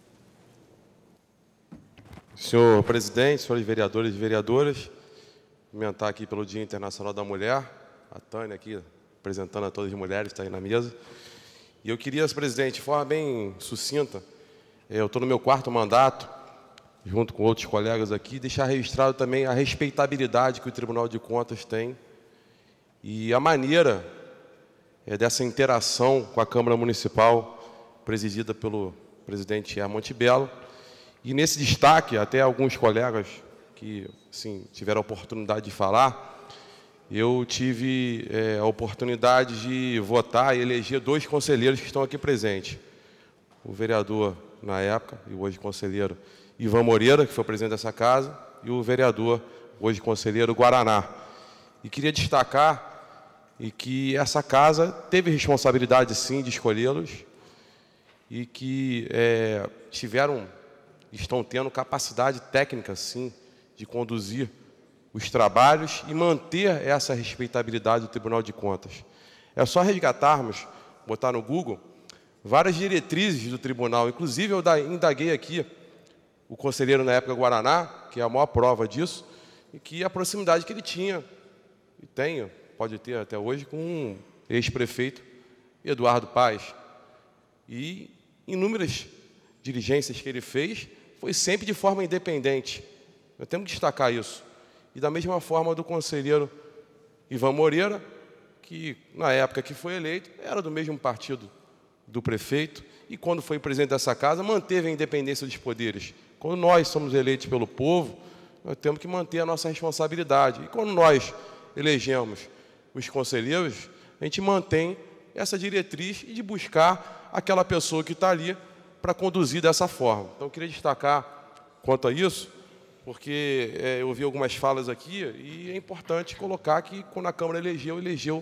Senhor presidente, senhores vereadores e vereadoras, cumprimentar aqui pelo Dia Internacional da Mulher, a Tânia aqui, apresentando a todas as mulheres, está aí na mesa. E eu queria, presidente, de forma bem sucinta, eu estou no meu 4º mandato, junto com outros colegas aqui, deixar registrado também a respeitabilidade que o Tribunal de Contas tem e a maneira dessa interação com a Câmara Municipal, presidida pelo presidente Hermonte Belo. E nesse destaque, até alguns colegas que tiveram a oportunidade de falar, eu tive a oportunidade de votar e eleger 2 conselheiros que estão aqui presentes. O vereador, na época, e hoje conselheiro, Ivan Moreira, que foi presidente dessa casa, e o vereador, hoje conselheiro, Guaraná. E queria destacar que essa casa teve responsabilidade, sim, de escolhê-los e que estão tendo capacidade técnica, sim, de conduzir os trabalhos e manter essa respeitabilidade do Tribunal de Contas. É só resgatarmos, botar no Google, várias diretrizes do tribunal. Inclusive, eu indaguei aqui o conselheiro na época Guaraná, que é a maior prova disso, e que a proximidade que ele tinha, e tem, pode ter até hoje, com o ex-prefeito Eduardo Paes. E inúmeras diligências que ele fez foi sempre de forma independente. Eu tenho que destacar isso. E da mesma forma do conselheiro Ivan Moreira, que na época que foi eleito, era do mesmo partido do prefeito, e quando foi presidente dessa casa, manteve a independência dos poderes. Quando nós somos eleitos pelo povo, nós temos que manter a nossa responsabilidade. E quando nós elegemos os conselheiros, a gente mantém essa diretriz de buscar aquela pessoa que está ali para conduzir dessa forma. Então, eu queria destacar quanto a isso, porque eu ouvi algumas falas aqui, e é importante colocar que, quando a Câmara elegeu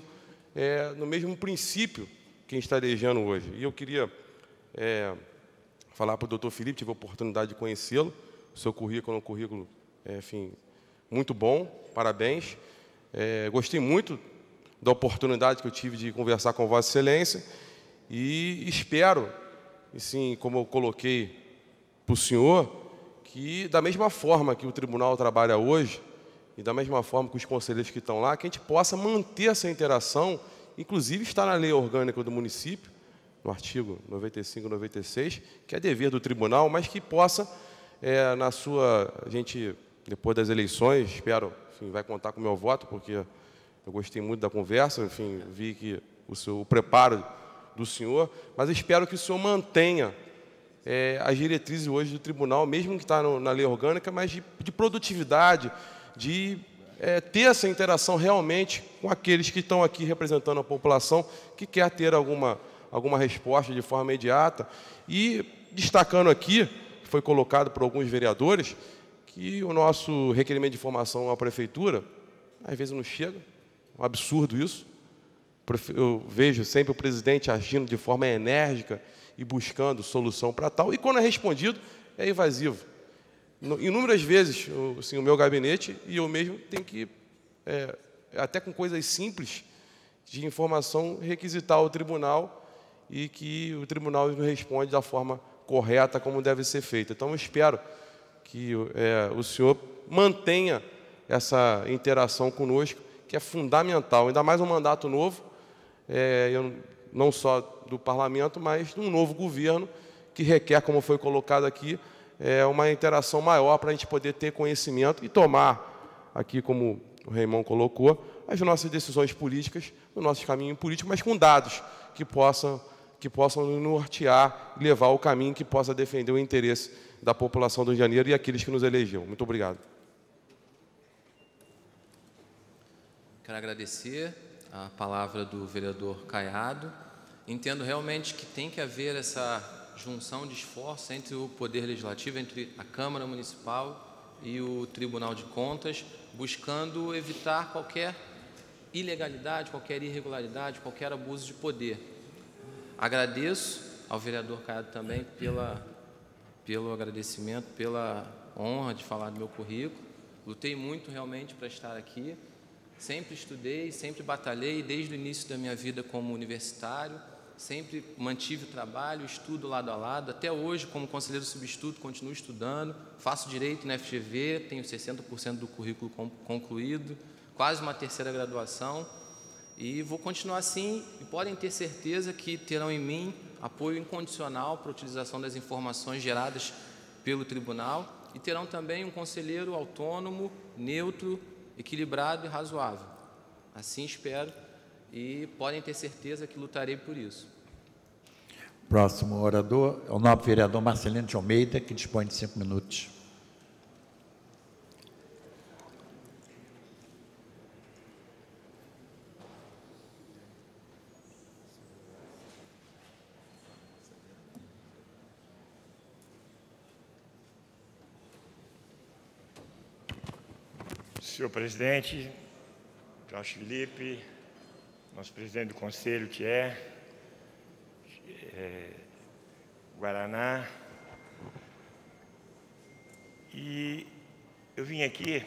no mesmo princípio que a gente está elegendo hoje. E eu queria falar para o doutor Felipe, tive a oportunidade de conhecê-lo, o seu currículo é um currículo, enfim, muito bom, parabéns. Gostei muito da oportunidade que eu tive de conversar com Vossa Excelência, e espero, assim, como eu coloquei para o senhor, que da mesma forma que o tribunal trabalha hoje, e da mesma forma que os conselheiros que estão lá, que a gente possa manter essa interação, inclusive está na lei orgânica do município, no artigo 95 e 96, que é dever do tribunal, mas que possa, a gente, depois das eleições, espero, enfim, vai contar com o meu voto, porque eu gostei muito da conversa, enfim, vi que o preparo do senhor, mas espero que o senhor mantenha as diretrizes hoje do tribunal, mesmo que está na lei orgânica, mas de produtividade, de ter essa interação realmente com aqueles que estão aqui representando a população, que quer ter alguma resposta de forma imediata. E destacando aqui, foi colocado por alguns vereadores, que o nosso requerimento de informação à prefeitura, às vezes não chega, é um absurdo isso. Eu vejo sempre o presidente agindo de forma enérgica e buscando solução para tal, e quando é respondido, é evasivo. Inúmeras vezes, assim, o meu gabinete e eu mesmo tenho que, até com coisas simples de informação, requisitar ao tribunal, e que o tribunal nos responde da forma correta, como deve ser feita. Então, eu espero que o senhor mantenha essa interação conosco, que é fundamental, ainda mais um mandato novo, não só do parlamento, mas de um novo governo, que requer, como foi colocado aqui, uma interação maior para a gente poder ter conhecimento e tomar, aqui como o Raimon colocou, as nossas decisões políticas, o nosso caminho político, mas com dados que possam nos nortear e levar ao caminho que possa defender o interesse da população do Rio de Janeiro e aqueles que nos elegeu. Muito obrigado. Quero agradecer a palavra do vereador Caiado. Entendo realmente que tem que haver essa junção de esforços entre o Poder Legislativo, entre a Câmara Municipal e o Tribunal de Contas, buscando evitar qualquer ilegalidade, qualquer irregularidade, qualquer abuso de poder. Agradeço ao vereador Caiado também pelo agradecimento, pela honra de falar do meu currículo. Lutei muito realmente para estar aqui. Sempre estudei, sempre batalhei, desde o início da minha vida como universitário, sempre mantive o trabalho, estudo lado a lado. Até hoje, como conselheiro substituto, continuo estudando, faço direito na FGV, tenho 60% do currículo concluído, quase uma terceira graduação, e vou continuar assim, e podem ter certeza que terão em mim apoio incondicional para a utilização das informações geradas pelo tribunal, e terão também um conselheiro autônomo, neutro, equilibrado e razoável. Assim espero, e podem ter certeza que lutarei por isso. Próximo orador é o nobre vereador Marcelino de Almeida, que dispõe de 5 minutos. Senhor presidente, Jorge Felipe, nosso presidente do Conselho, Thier, Guaraná. E eu vim aqui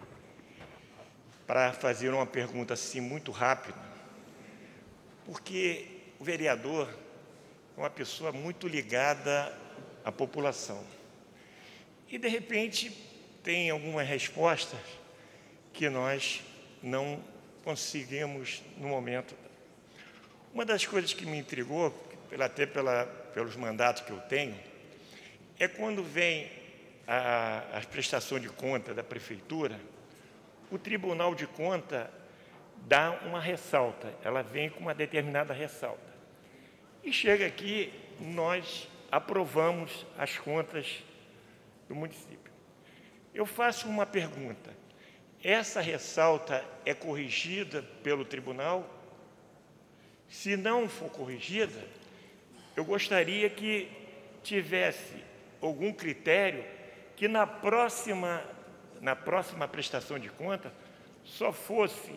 para fazer uma pergunta assim muito rápida, porque o vereador é uma pessoa muito ligada à população. E, de repente, tem algumas respostas que nós não conseguimos no momento. Uma das coisas que me intrigou, pelos mandatos que eu tenho, é quando vem a prestação de conta da Prefeitura, o Tribunal de Contas dá uma ressalta, ela vem com uma determinada ressalta. E chega aqui, nós aprovamos as contas do município. Eu faço uma pergunta: essa ressalta é corrigida pelo tribunal? Se não for corrigida, eu gostaria que tivesse algum critério que na próxima prestação de conta só fosse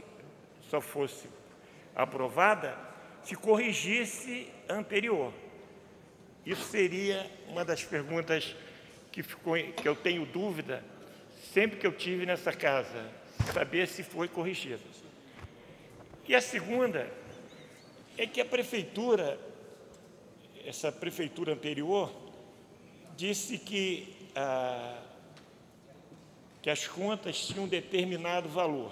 aprovada se corrigisse a anterior. Isso seria uma das perguntas que eu tenho dúvida sempre que eu tive nessa casa, saber se foi corrigida. E a segunda é que a prefeitura, essa prefeitura anterior, disse que as contas tinham um determinado valor.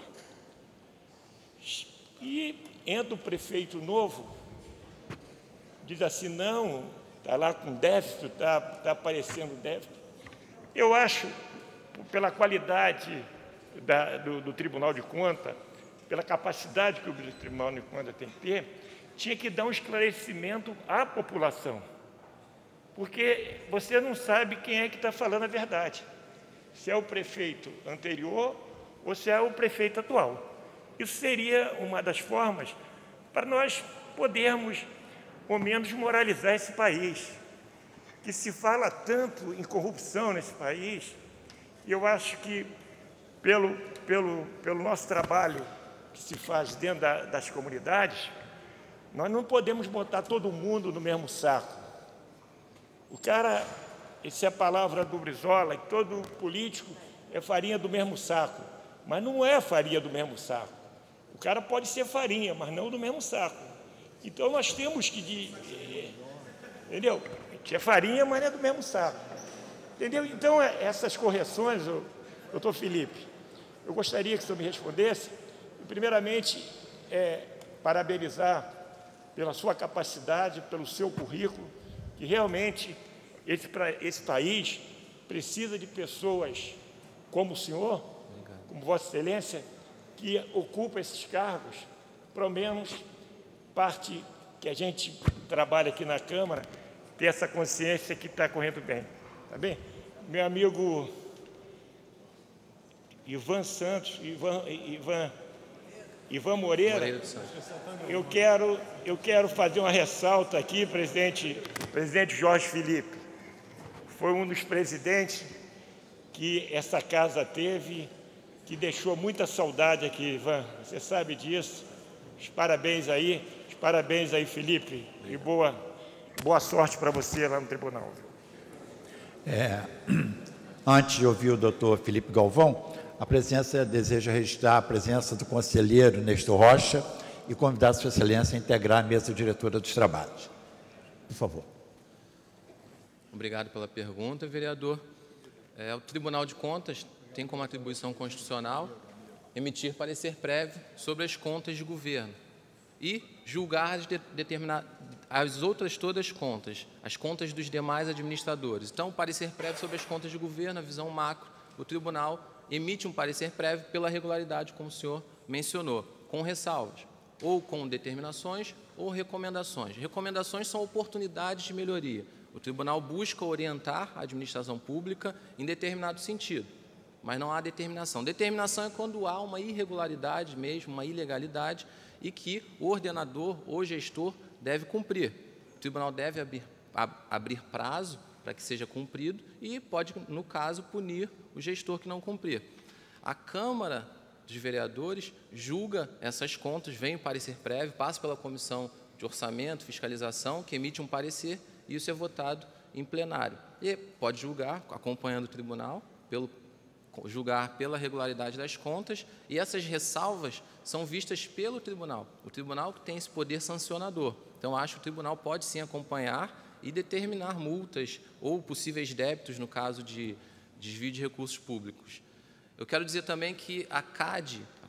E entra o prefeito novo, diz assim, não, está lá com déficit, está aparecendo déficit. Eu acho, pela qualidade do Tribunal de Contas, pela capacidade que o Tribunal de Contas tem que ter, tinha que dar um esclarecimento à população. Porque você não sabe quem é que está falando a verdade. Se é o prefeito anterior ou se é o prefeito atual. Isso seria uma das formas para nós podermos, ao menos, moralizar esse país. Que se fala tanto em corrupção nesse país, e eu acho que, pelo nosso trabalho que se faz dentro das comunidades, nós não podemos botar todo mundo no mesmo saco. O cara, essa é a palavra do Brizola, que todo político é farinha do mesmo saco, mas não é farinha do mesmo saco. O cara pode ser farinha, mas não do mesmo saco. Então, nós temos que... Entendeu? A gente é farinha, mas não é do mesmo saco. Entendeu? Então, essas correções, doutor Felipe, eu gostaria que o senhor me respondesse. Primeiramente, parabenizar pela sua capacidade, pelo seu currículo, que realmente esse país precisa de pessoas como o senhor, como Vossa Excelência, que ocupa esses cargos, pelo menos parte que a gente trabalha aqui na Câmara, ter essa consciência que está correndo bem. Tá bem? Meu amigo Ivan Santos, Ivan Moreira, eu quero fazer uma ressalta aqui, presidente Jorge Felipe. Foi um dos presidentes que essa casa teve, que deixou muita saudade aqui, Ivan. Você sabe disso. Os parabéns aí, Felipe, e boa sorte para você lá no tribunal. Antes de ouvir o doutor Felipe Galvão, a presidência deseja registrar a presença do conselheiro Nestor Rocha e convidar Sua Excelência a integrar a mesa diretora dos trabalhos. Por favor. Obrigado pela pergunta, vereador. O Tribunal de Contas tem como atribuição constitucional emitir parecer prévio sobre as contas de governo e julgar as outras todas contas, as contas dos demais administradores. Então, o parecer prévio sobre as contas de governo, a visão macro, o tribunal emite um parecer prévio pela regularidade, como o senhor mencionou, com ressalvas, ou com determinações ou recomendações. Recomendações são oportunidades de melhoria. O tribunal busca orientar a administração pública em determinado sentido, mas não há determinação. Determinação é quando há uma irregularidade mesmo, uma ilegalidade, e que o ordenador ou gestor deve cumprir. O tribunal deve abrir prazo para que seja cumprido e pode, no caso, punir o gestor que não cumprir. A Câmara dos Vereadores julga essas contas, vem o parecer prévio, passa pela Comissão de Orçamento, Fiscalização, que emite um parecer, e isso é votado em plenário. E pode julgar, acompanhando o tribunal, julgar pela regularidade das contas, e essas ressalvas são vistas pelo tribunal. O tribunal que tem esse poder sancionador. Então, acho que o tribunal pode sim acompanhar e determinar multas ou possíveis débitos no caso de desvio de recursos públicos. Eu quero dizer também que a CAD, a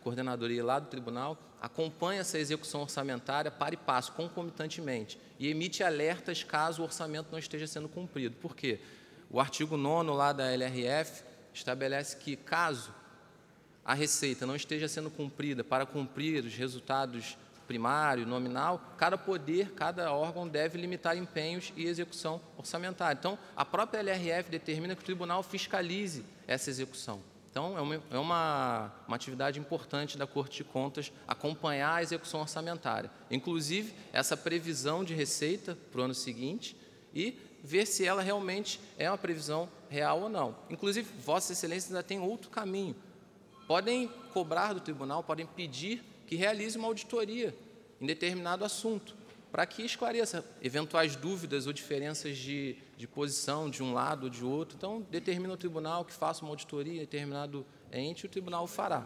coordenadoria lá do tribunal, acompanha essa execução orçamentária para e passo, concomitantemente, e emite alertas caso o orçamento não esteja sendo cumprido. Por quê? O artigo 9º lá da LRF estabelece que, caso a receita não esteja sendo cumprida para cumprir os resultados primário, nominal, cada poder, cada órgão deve limitar empenhos e execução orçamentária. Então, a própria LRF determina que o tribunal fiscalize essa execução. Então, é uma atividade importante da Corte de Contas acompanhar a execução orçamentária. Inclusive, essa previsão de receita para o ano seguinte e ver se ela realmente é uma previsão real ou não. Inclusive, Vossa Excelência ainda tem outro caminho. Podem cobrar do tribunal, podem pedir que realize uma auditoria em determinado assunto, para que esclareça eventuais dúvidas ou diferenças de posição de um lado ou de outro. Então, determina o tribunal que faça uma auditoria em determinado ente, e o tribunal o fará.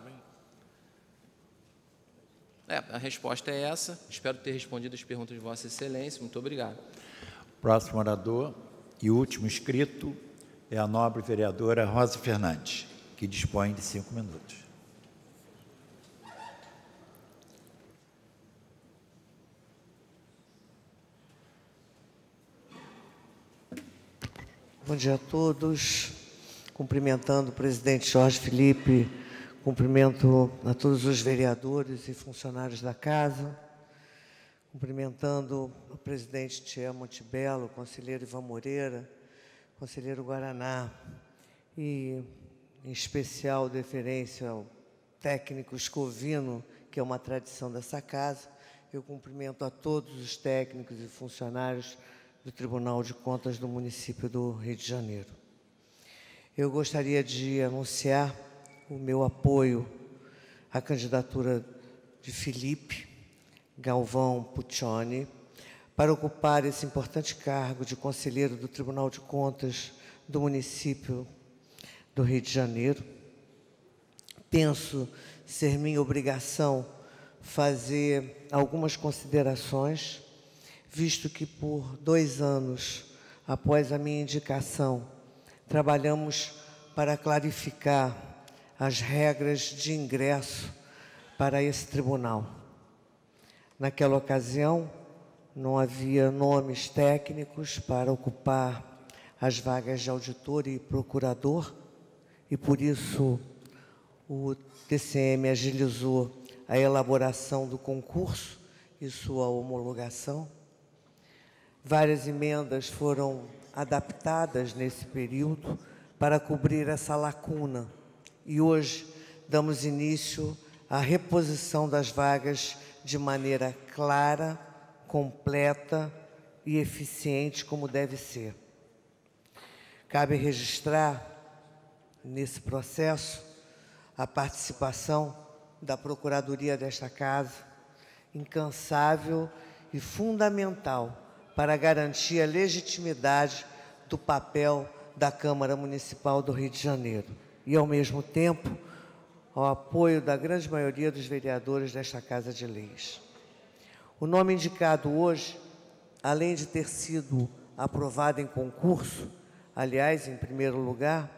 A resposta é essa. Espero ter respondido as perguntas de Vossa Excelência. Muito obrigado. Próximo orador e último inscrito é a nobre vereadora Rosa Fernandes, que dispõe de 5 minutos. Bom dia a todos. Cumprimentando o presidente Jorge Filipe, cumprimento a todos os vereadores e funcionários da Casa, cumprimentando o presidente Tia Montebello, o conselheiro Ivan Moreira, conselheiro Guaraná, e em especial deferência ao técnico Escovino, que é uma tradição dessa Casa. Eu cumprimento a todos os técnicos e funcionários do Tribunal de Contas do município do Rio de Janeiro. Eu gostaria de anunciar o meu apoio à candidatura de Filipe Galvão Puccioni para ocupar esse importante cargo de conselheiro do Tribunal de Contas do município do Rio de Janeiro. Penso ser minha obrigação fazer algumas considerações, visto que por 2 anos após a minha indicação, trabalhamos para clarificar as regras de ingresso para esse tribunal. Naquela ocasião, não havia nomes técnicos para ocupar as vagas de auditor e procurador, e por isso o TCM agilizou a elaboração do concurso e sua homologação. Várias emendas foram adaptadas nesse período para cobrir essa lacuna. E hoje damos início à reposição das vagas de maneira clara, completa e eficiente, como deve ser. Cabe registrar, nesse processo, a participação da Procuradoria desta Casa, incansável e fundamental para garantir a legitimidade do papel da Câmara Municipal do Rio de Janeiro e, ao mesmo tempo, ao apoio da grande maioria dos vereadores desta Casa de Leis. O nome indicado hoje, além de ter sido aprovado em concurso, aliás, em primeiro lugar,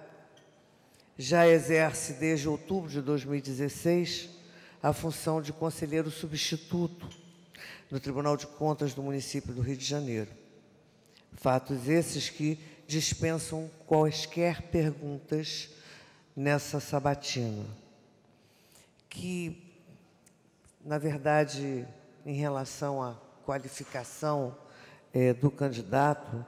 já exerce desde outubro de 2016 a função de conselheiro substituto no Tribunal de Contas do município do Rio de Janeiro. Fatos esses que dispensam quaisquer perguntas nessa sabatina, que, na verdade, em relação à qualificação do candidato,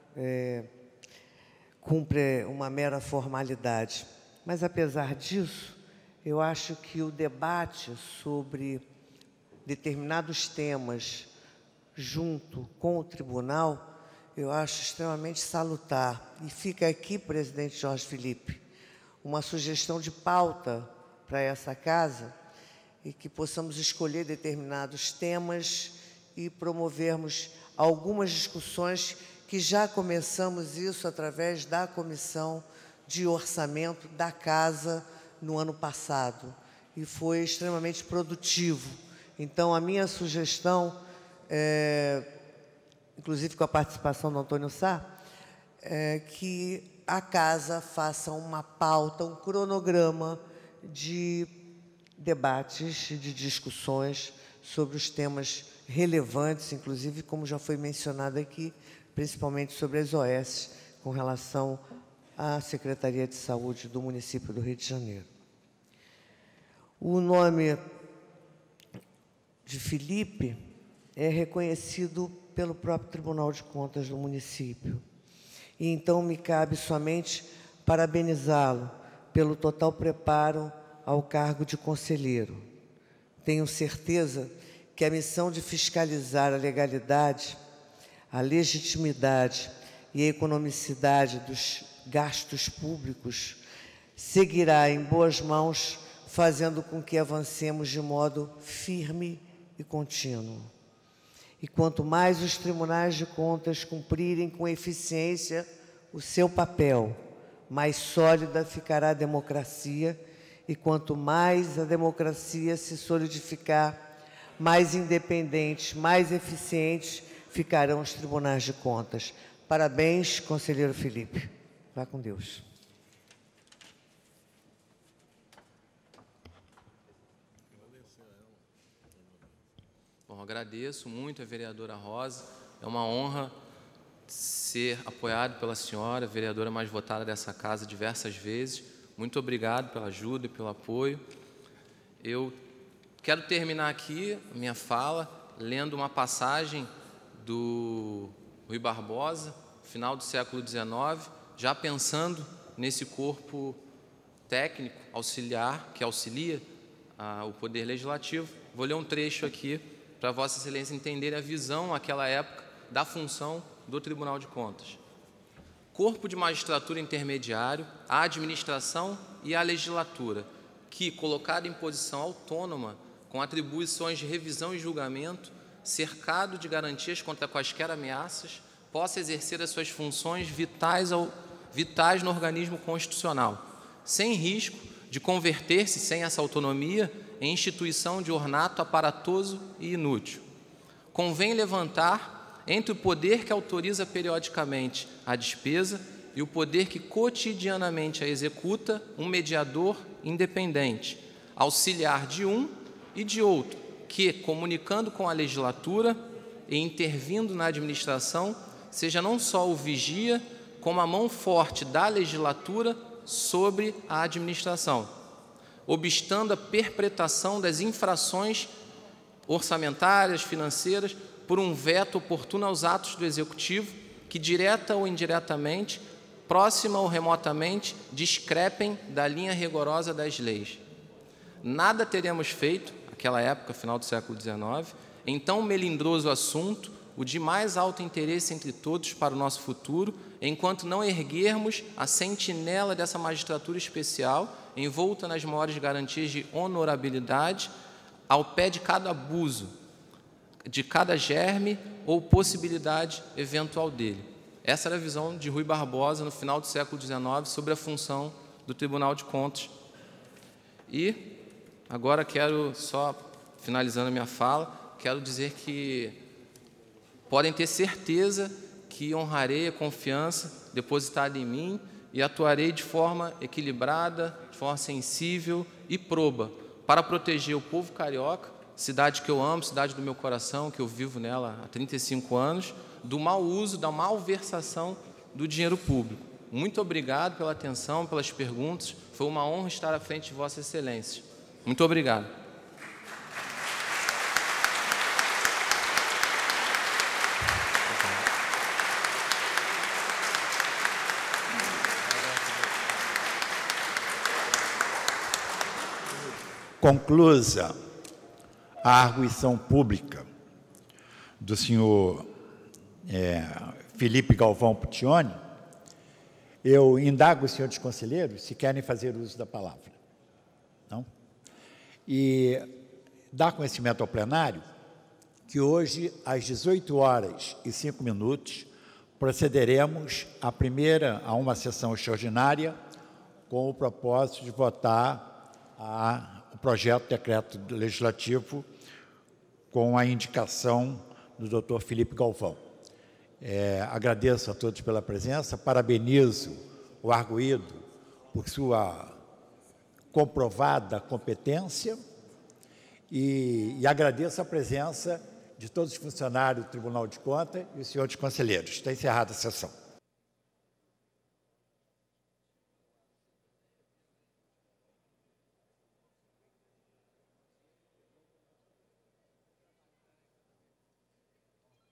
cumpre uma mera formalidade. Mas, apesar disso, eu acho que o debate sobre determinados temas junto com o tribunal, eu acho extremamente salutar. E fica aqui, presidente Jorge Filipe, uma sugestão de pauta para essa Casa, e que possamos escolher determinados temas e promovermos algumas discussões que já começamos isso através da Comissão de Orçamento da Casa no ano passado, e foi extremamente produtivo. Então, a minha sugestão, inclusive com a participação do Antônio Sá, é que a Casa faça uma pauta, um cronograma de debates e de discussões sobre os temas relevantes, inclusive, como já foi mencionado aqui, principalmente sobre as OS, com relação à Secretaria de Saúde do município do Rio de Janeiro. O nome de Felipe é reconhecido pelo próprio Tribunal de Contas do município. E então me cabe somente parabenizá-lo pelo total preparo ao cargo de conselheiro. Tenho certeza que a missão de fiscalizar a legalidade, a legitimidade e a economicidade dos gastos públicos seguirá em boas mãos, fazendo com que avancemos de modo firme e contínuo. E quanto mais os tribunais de contas cumprirem com eficiência o seu papel, mais sólida ficará a democracia, e quanto mais a democracia se solidificar, mais independentes, mais eficientes ficarão os tribunais de contas. Parabéns, conselheiro Felipe. Vá com Deus. Bom, agradeço muito a vereadora Rosa. É uma honra ser apoiado pela senhora, a vereadora mais votada dessa casa diversas vezes. Muito obrigado pela ajuda e pelo apoio. Eu quero terminar aqui a minha fala lendo uma passagem do Rui Barbosa, final do século XIX, já pensando nesse corpo técnico auxiliar, que auxilia o Poder Legislativo. Vou ler um trecho aqui para Vossa Excelência entender a visão, naquela época, da função do Tribunal de Contas. Corpo de magistratura intermediário, a administração e a legislatura, que, colocado em posição autônoma, com atribuições de revisão e julgamento, cercado de garantias contra quaisquer ameaças, possa exercer as suas funções vitais no organismo constitucional, sem risco de converter-se, sem essa autonomia, em instituição de ornato aparatoso e inútil. Convém levantar entre o poder que autoriza periodicamente a despesa e o poder que cotidianamente a executa, um mediador independente, auxiliar de um e de outro, que, comunicando com a legislatura e intervindo na administração, seja não só o vigia, como a mão forte da legislatura sobre a administração, obstando a perpetração das infrações orçamentárias, financeiras, por um veto oportuno aos atos do Executivo que, direta ou indiretamente, próxima ou remotamente, discrepem da linha rigorosa das leis. Nada teremos feito, naquela época, final do século XIX, em tão melindroso assunto, o de mais alto interesse entre todos para o nosso futuro, enquanto não erguermos a sentinela dessa magistratura especial, envolta nas maiores garantias de honorabilidade, ao pé de cada abuso, de cada germe ou possibilidade eventual dele. Essa era a visão de Rui Barbosa no final do século XIX sobre a função do Tribunal de Contas. E agora quero, só finalizando a minha fala, quero dizer que podem ter certeza que honrarei a confiança depositada em mim e atuarei de forma equilibrada, de forma sensível e proba, para proteger o povo carioca, cidade que eu amo, cidade do meu coração, que eu vivo nela há 35 anos, do mau uso, da malversação do dinheiro público. Muito obrigado pela atenção, pelas perguntas. Foi uma honra estar à frente de Vossa Excelência. Muito obrigado. Conclusa a arguição pública do senhor Felipe Galvão Puccioni, eu indago os senhores conselheiros se querem fazer uso da palavra. Não? E dar conhecimento ao plenário que hoje, às 18h05, procederemos a uma sessão extraordinária com o propósito de votar o projeto de decreto legislativo com a indicação do doutor Felipe Galvão. Agradeço a todos pela presença, parabenizo o arguido por sua comprovada competência e agradeço a presença de todos os funcionários do Tribunal de Contas e os senhores conselheiros. Está encerrada a sessão.